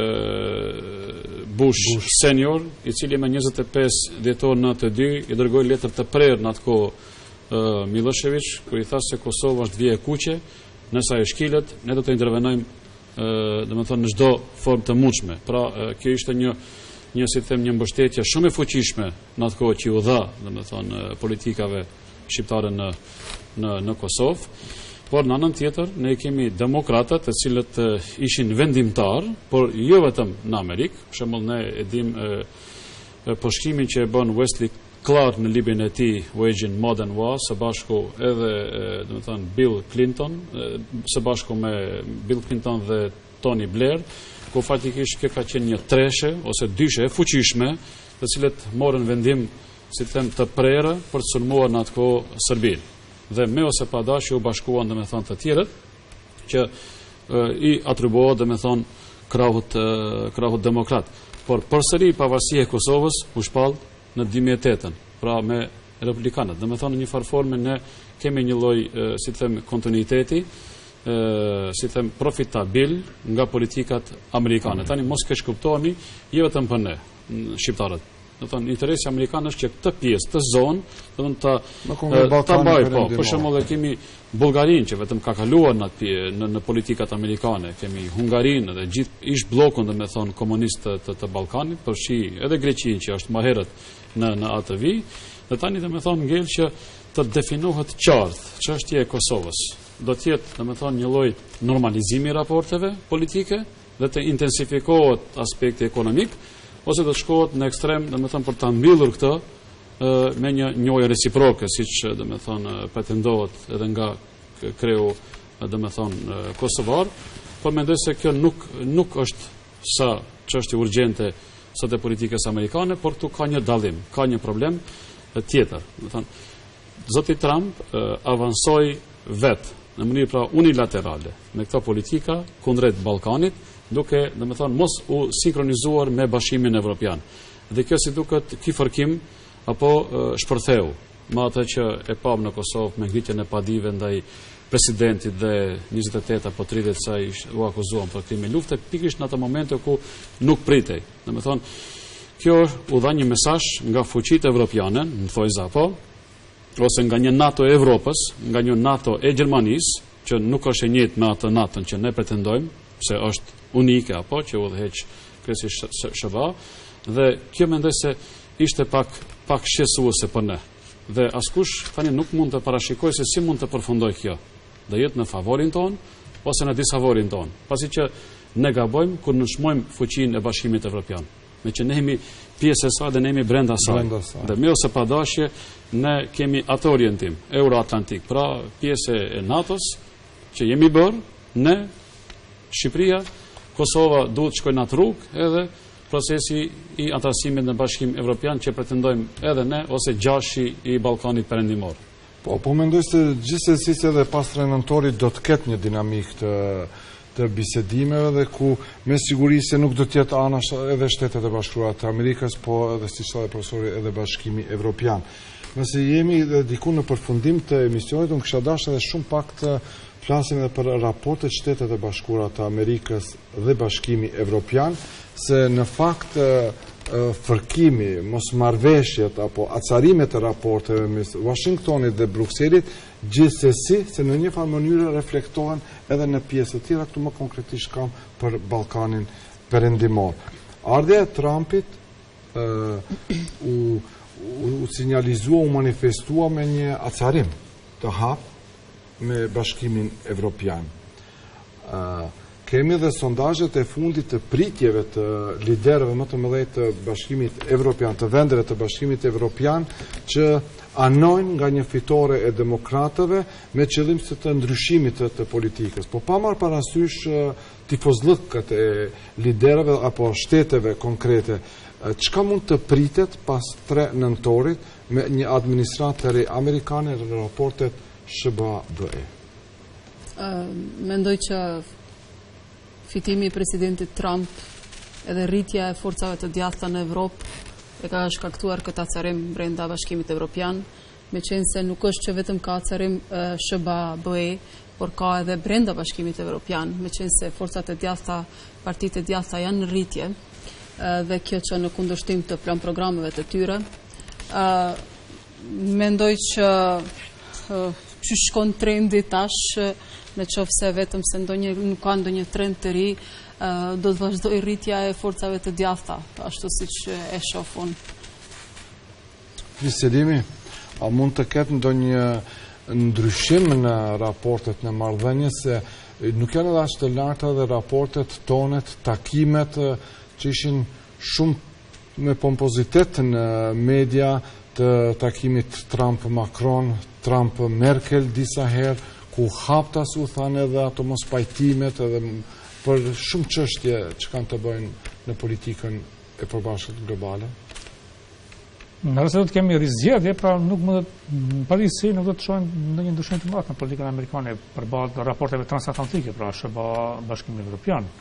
Speaker 3: Bush senior, i cili me 25 dhjetor 92 i dërgoi letër të prerë në atë kohë Milošević, kur i tha se Kosova është vije e kuqe, nëse ajo shkilet, ne do të intervenojmë në çdo formë të mundshme. Pra, kjo ishte një mbështetje shumë e fuqishme në atë kohë që u dha, politikave shqiptare në Kosovë. Por në anën tjetër, ne kemi demokratët të cilët ishin vendimtar, por jo vetëm në Amerikë. Për shembull, ne e dim përshkrimin që e bën Wesley Clark në librin e tij Waging Modern War, së bashku edhe Bill Clinton, së bashku me Bill Clinton dhe Tony Blair, ku faktikisht kjo ka qenë një treshe ose dyshe e fuqishme, të cilët morën vendim, si them, të prerë për të sulmuar në atë kohë Serbinë. Dhe me ose pa dashje u bashkuan të tjerët që i atribuohet krahut demokrat. Por përsëri pavarësia e Kosovës u shpall në 2008, pra me republikanët. Në një farforme ne kemi një lloj, si them, kontinuiteti, si them, profitabil nga politikat amerikane. Tani mos keq kuptohemi, jo vetëm për ne, shqiptarët. Do të thonë interesi amerikan është që këtë pjesë, të zonë, do të
Speaker 1: thonë
Speaker 3: ta bëj, po, për shembull kemi Bullgarinë që vetëm ka kaluar në politikat amerikane, kemi Hungarinë dhe gjithë ish bllokun, do të thonë komunist të Ballkanit, përfshi edhe Greqinë që është më herët në atë vijë, dhe tani do të thonë ngel që të definohet qartë çështja e Kosovës. Do të jetë, do të thonë, një lloj normalizimi i raporteve politike dhe të intensifikohet aspekti ekonomik, ose do të shkohet në ekstrem, do të thonë, për ta mbyllur këtë me një njojë reciproke, siç do të thonë pretendohet edhe nga kreu, do të thonë, kosovar, por mendoj se kjo nuk është sa çështje urgjente sot e politikës amerikane, por këtu ka një dallim, ka një problem tjetër. Do të thonë, zoti Trump avansoi vetë në mënyrë pra unilaterale me këto politika kundrejt Ballkanit, duke, do të thonë, mos u sinkronizuar me Bashkimin Evropian. Dhe kjo si duket ky fërkim apo shpërtheu me atë që e pam në Kosovë me ngritjen e padive ndaj presidentit dhe 28 apo 30 sa u akuzuan për krime lufte, pikërisht në atë momente ku nuk pritej. Do të thonë, kjo u dha një mesazh nga fuqitë evropiane, në thojza apo, ose nga një NATO e Evropës, nga një NATO e Gjermanisë, që nuk është e njëjtë me atë NATO-n që ne pretendojmë, se është unike apo që udhëheq kryesisht SBA, dhe kjo mendoj se ishte pak shqetësuese për ne. Dhe askush tani nuk mund të parashikojë se si mund të përfundojë kjo. Do jetë në favorin ton ose në disfavorin ton, pasi që ne gabojmë kur nënshmojmë fuqinë e Bashkimit Evropian. Me që ne jemi pjesë e saj dhe ne jemi brenda saj. Dhe me ose pa dashje ne kemi atë orientim euroatlantik, pra pjesë e NATO-s që jemi bërë, ne Shqipëria, Kosova duhet shkojnë në atë rrugë, edhe procesi i antarësimit në Bashkim Evropian që pretendojmë edhe ne ose gjashi i Ballkanit Perëndimor.
Speaker 1: Po mendoj se gjithsesi edhe pas 3 nëntorit do të ketë një dinamik të bisedimeve dhe ku me siguri se nuk do të jetë anash edhe Shtetet e Bashkuara të Amerikës, po edhe siç tha profesori edhe Bashkimi Evropian. Nëse jemi diku në përfundim të emisionit, unë kisha dashur edhe shumë pak të flasim edhe për raportet Shtetet e Bashkuara të Amerikës dhe Bashkimi Evropian, se në fakt fërkimi, mosmarrveshjet apo acarimet e raporteve mes Washingtonit dhe Brukselit, gjithsesi se në një farë mënyrë reflektohen edhe në pjesë të tjera, këtu më konkretisht kam për Ballkanin Perëndimor. Ardhja e Trumpit u sinjalizua, u manifestua me një acarim të hap me Bashkimin Evropian. Kemi dhe sondazhet e fundit të pritjeve të liderëve më të mëdhenj të Bashkimit Evropian, të vendeve të Bashkimit Evropian, që anojnë nga një fitore e demokratëve me qëllim të ndryshimit të politikës. Po pa marrë parasysh tifozllëkët e liderëve apo shteteve konkrete, çka mund të pritet pas 3 nëntorit me një administratë të re amerikane në raportet SBA-BE?
Speaker 2: Mendoj që fitimi i presidentit Trump edhe rritja e forcave të djathta në Evropë e ka shkaktuar këtë acarim brenda Bashkimit Evropian, me qenë se nuk është që vetëm ka acarim SBA-BE, por ka edhe brenda Bashkimit Evropian, me qenë se forcat e djathta, partitë e djathta janë në rritje, dhe kjo që në kundërshtim të plan programeve të tyre. Mendoj që që shkon trendi tash, në qoftë se vetëm se nuk ka ndonjë trend të ri, do të vazhdoj rritja e forcave të djathta, ashtu siç e shoh unë.
Speaker 1: Bisedimi, a mund të ketë ndonjë ndryshim në raportet në marrëdhënie, se nuk janë edhe aq të larta dhe raportet tonet, takimet që ishin shumë me pompozitet në media, të takimit Trump-Macron, Trump-Merkel disa herë, ku haptas u thanë edhe ato mos pajtimet edhe për shumë çështje që kanë të bëjnë në politikën e përbashkët globale?
Speaker 4: Nëse do të kemi rizgjedhje, pra nuk më padisi nuk do të shohim ndonjë ndryshim të madh në politikën amerikane përballë raporteve transatlantike, pra SBA, Bashkimi Evropian.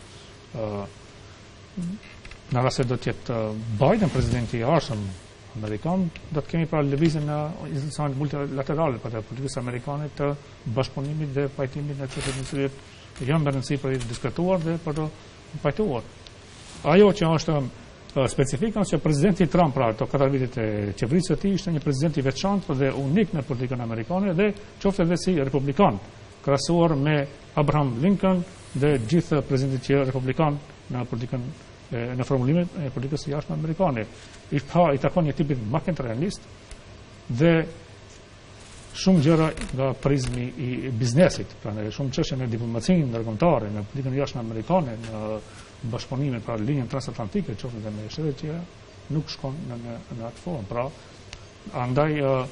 Speaker 4: Në rast se do të jetë Biden presidenti i ardhshëm amerikan, do të kemi pra lëvizje në institucionet multilaterale për të politikës amerikane të bashkëpunimit dhe pajtimit në çështjet në cilat janë me rëndësi për të diskutuar dhe për të pajtuar. Ajo që është specifikon që prezidenti Trump, pra ato 4 vitet e qeverisë së tij, ishte një prezident i veçantë dhe unik në politikën amerikane dhe qofte edhe si republikan, krahasuar me Abraham Lincoln dhe gjithë prezidentët që republikan në politikën në formulimin e politikës së jashtme amerikane. I takon një tipit makintralist dhe shumë gjëra nga prizmi i biznesit, pra në shumë çështje në diplomacinë ndërkombëtare, në politikën jashtme amerikane, në bashkëpunimin, pra linjën transatlantike, qoftë edhe me shtetet tjera, nuk shkon në atë formë. Pra, andaj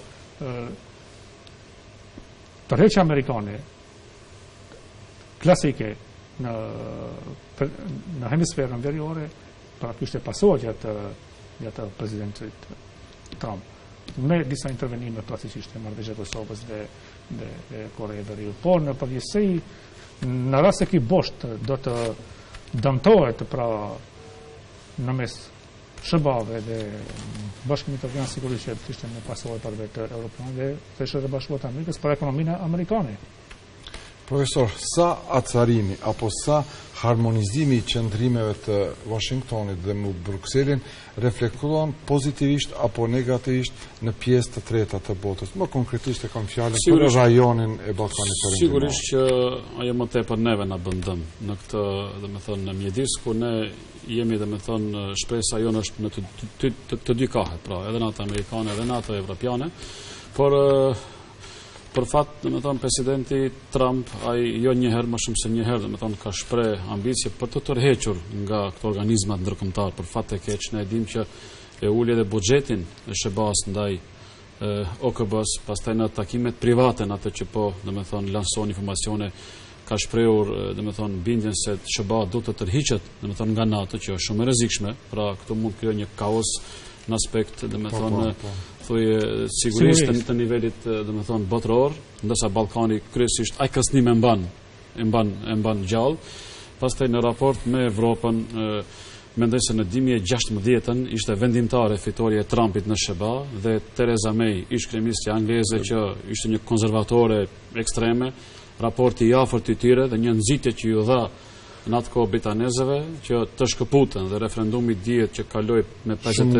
Speaker 4: tërheqja amerikane klasike në hemisferën veriore, pra kishte pasojë gjatë presidentit Trump, me disa intervenime klasikisht në marrëveshje të Kosovës dhe Koreje e Veriut. Por në përgjithësi, në rast se ky bosht do të dëmtohet, pra në mes SBA-ve dhe Bashkimit Evropian, sigurisht që ishte në pasojë për vetë Evropian dhe Shtetet e Bashkuara të Amerikës për ekonominë amerikane.
Speaker 1: Profesor, sa acarimi apo sa harmonizimi i qëndrimeve të Washingtonit dhe më Brukselin reflektuan pozitivisht apo negativisht në pjesë të treta të botës? Më konkretisht e kam fjalën për rajonin e Ballkanit Perëndimor.
Speaker 3: Sigurisht që ajo më tepër neve na bën dëm në këtë, domethënë, në mjedis ku ne jemi, domethënë, shpresa jonë është në të dy kahet, pra edhe në ato amerikane edhe në ato evropiane, por për fat, domethënë, presidenti Trump ai jo një herë më shumë se një herë, domethënë, ka shpreh ambicie për të tërhequr nga këto organizmat ndërkombëtar. Për fat të keq, ne e dimë që e uli edhe buxhetin e SBA-s ndaj OKB-s, pastaj në takimet private në atë që po, domethënë, lanson informacione, ka shprehur, domethënë, bindjen se SBA do të tërhiqet, domethënë, nga NATO, që është shumë e rrezikshme, pra këtu mund të krijojë një kaos në aspekt, domethënë, thoje sigurisht të nivelit, domethënë, botëror, ndërsa Ballkani kryesisht ai kërcënim e mban gjallë. Pastaj në raport me Evropën, mendoj se në 2016 ishte vendimtare fitoria e Trumpit në SBA dhe Theresa May, ish kryeministre angleze që ishte një konservatore ekstreme, raporti i afërt i tyre dhe një nxitje që ju dha në atë kohë britanezëve që të shkëputën dhe referendumi dihet që kaloi me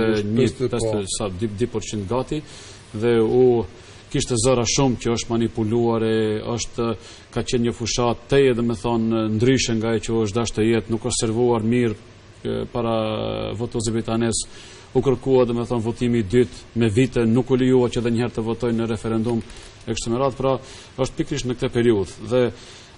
Speaker 3: 2% gati dhe u kishte zëra shumë që është manipuluar, ka qenë një fushat teje, domethënë, ndryshe nga ajo që është dashur të jetë, nuk është servuar mirë para votuesve britanez, u kërkua, domethënë, votimi i dytë me vite, nuk u lejuar që edhe një herë të votojnë në referendum e kështu me radhë, pra është pikërisht në këtë periudhë dhe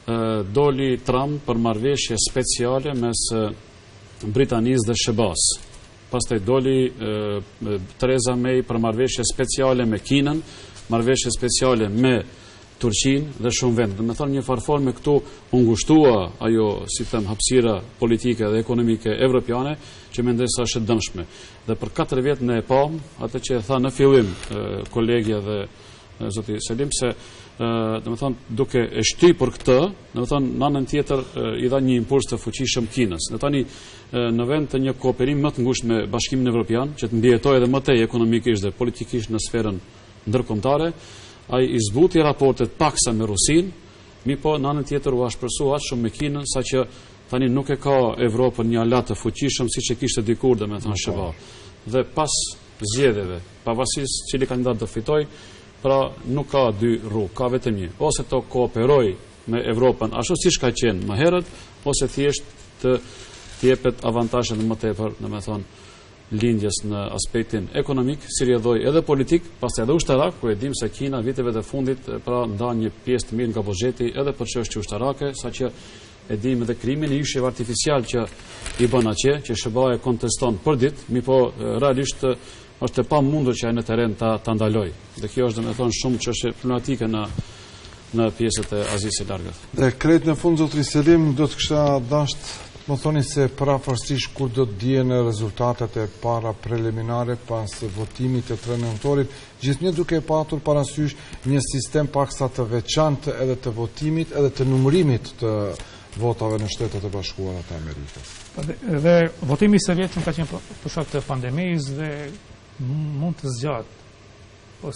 Speaker 3: doli Trump për marrëveshje speciale mes Britanisë dhe SBA-s. Pastaj doli Theresa May për marrëveshje speciale me Kinën, marrëveshje speciale me Turqinë dhe shumë vende. Domethënë, një farforme këtu u ngushtua ajo, si them, hapësira politike dhe ekonomike evropiane që mendoj se është e dëmshme. Dhe për 4 vjet ne e pam atë që e tha në fillim kolegja dhe zoti Selim se domethënë, duke e shtypur këtë, domethënë, në anën tjetër i dha një impuls të fuqishëm Kinës. Ne tani në vend të një kooperimi më të ngushtë me Bashkimin Evropian, që të mbijetojë edhe më tej ekonomikisht dhe politikisht në sferën ndërkombëtare, ai i zbuti raportet paksa me Rusinë, po në anën tjetër u ashpërsua shumë me Kinën, saqë tani nuk e ka Evropën një alat të fuqishëm siç e kishte dikur, domethënë, SBA. Dhe pas zgjedhjeve, pavarësisht cili kandidat do fitoj, pra nuk ka dy rrugë, ka vetëm një. Ose të kooperoj me Evropën ashtu siç ka qenë më herët, ose thjesht të jepet avantazhe më tepër, domethënë, lindjes në aspektin ekonomik, si rrjedhoi edhe politik, pastaj edhe ushtarak, ku e dim se Kina viteve të fundit pra ndan një pjesë të mirë nga buxheti edhe për çështje ushtarake, saqë e dim edhe krimin e yshjeve artificial që i bën atje, që SBA e konteston për ditë, po realisht është e pamundur që ai në terren ta ndaloj. Dhe kjo është, domethënë, shumë çështje problematike në pjesët e Azisë së Largët.
Speaker 1: Dhe krejt në fund, zotri Selim, do të kisha dashur më thoni se paraforësisht kur do të dihen rezultatet e para preliminare pas votimit të 3 nëntorit, gjithnjë duke patur parasysh një sistem paksa të veçantë edhe të votimit edhe të numërimit të votave në Shtetet e Bashkuara të Amerikës.
Speaker 4: Dhe votimi i së ka qenë për shkak të pandemisë dhe mund të zgjatë.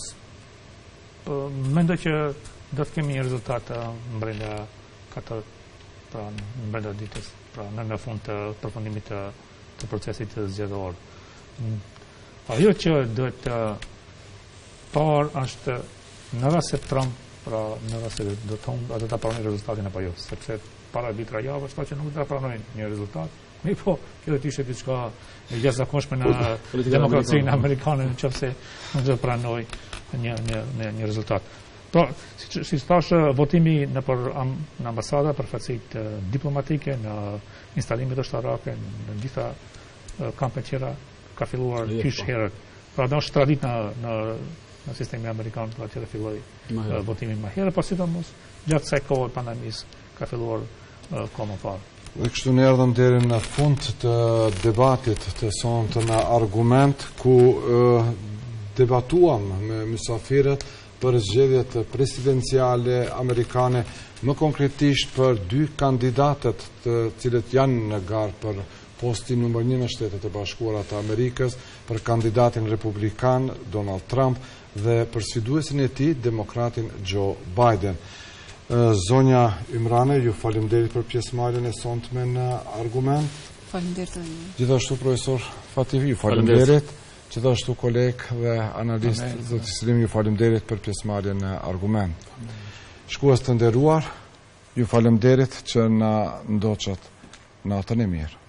Speaker 4: Mendoj që do të kemi një rezultat brenda 4 pra në brenda ditës, pra në fund të përfundimit të të procesit zgjedhor. Ajo që duhet parë është në rast se Trump, pra në rast se do ta pranojë rezultatin apo jo, sepse para vitra javësh që nuk do ta pranojnë një rezultat. Mi po, kjo të ishe diçka jashtëzakonshme në demokracinë amerikane nëse nuk do pranoj një rezultat. Po, si thash, votimi në ambasada për facit diplomatike, në instalimet ushtarake, në gjitha kampet tjera ka filluar kyç herët. Pra do është tradit në sistemi amerikan për atje të filloj votimin më herë, po sidomos gjatë kësaj kohe pandemisë ka filluar kohë më parë.
Speaker 1: Dhe kështu ne erdhëm deri në fund të debatit të sonte në argument ku debatuam me mysafirët për zgjedhjet presidenciale amerikane, më konkretisht për dy kandidatët të cilët janë në garë për postin numër 1 në Shtetet e Bashkuara të Amerikës, për kandidatin republikan Donald Trump dhe për sfiduesin e tij, demokratin Joe Biden. Zonja Imrane, ju faleminderit për pjesëmarrjen e sonte në argument.
Speaker 2: Faleminderit.
Speaker 1: Gjithashtu profesor Fativi, ju faleminderit. Gjithashtu koleg dhe analist zoti Selim, ju faleminderit për pjesëmarrjen në argument. Shkues të nderuar, ju faleminderit që na ndoqët natën e mirë.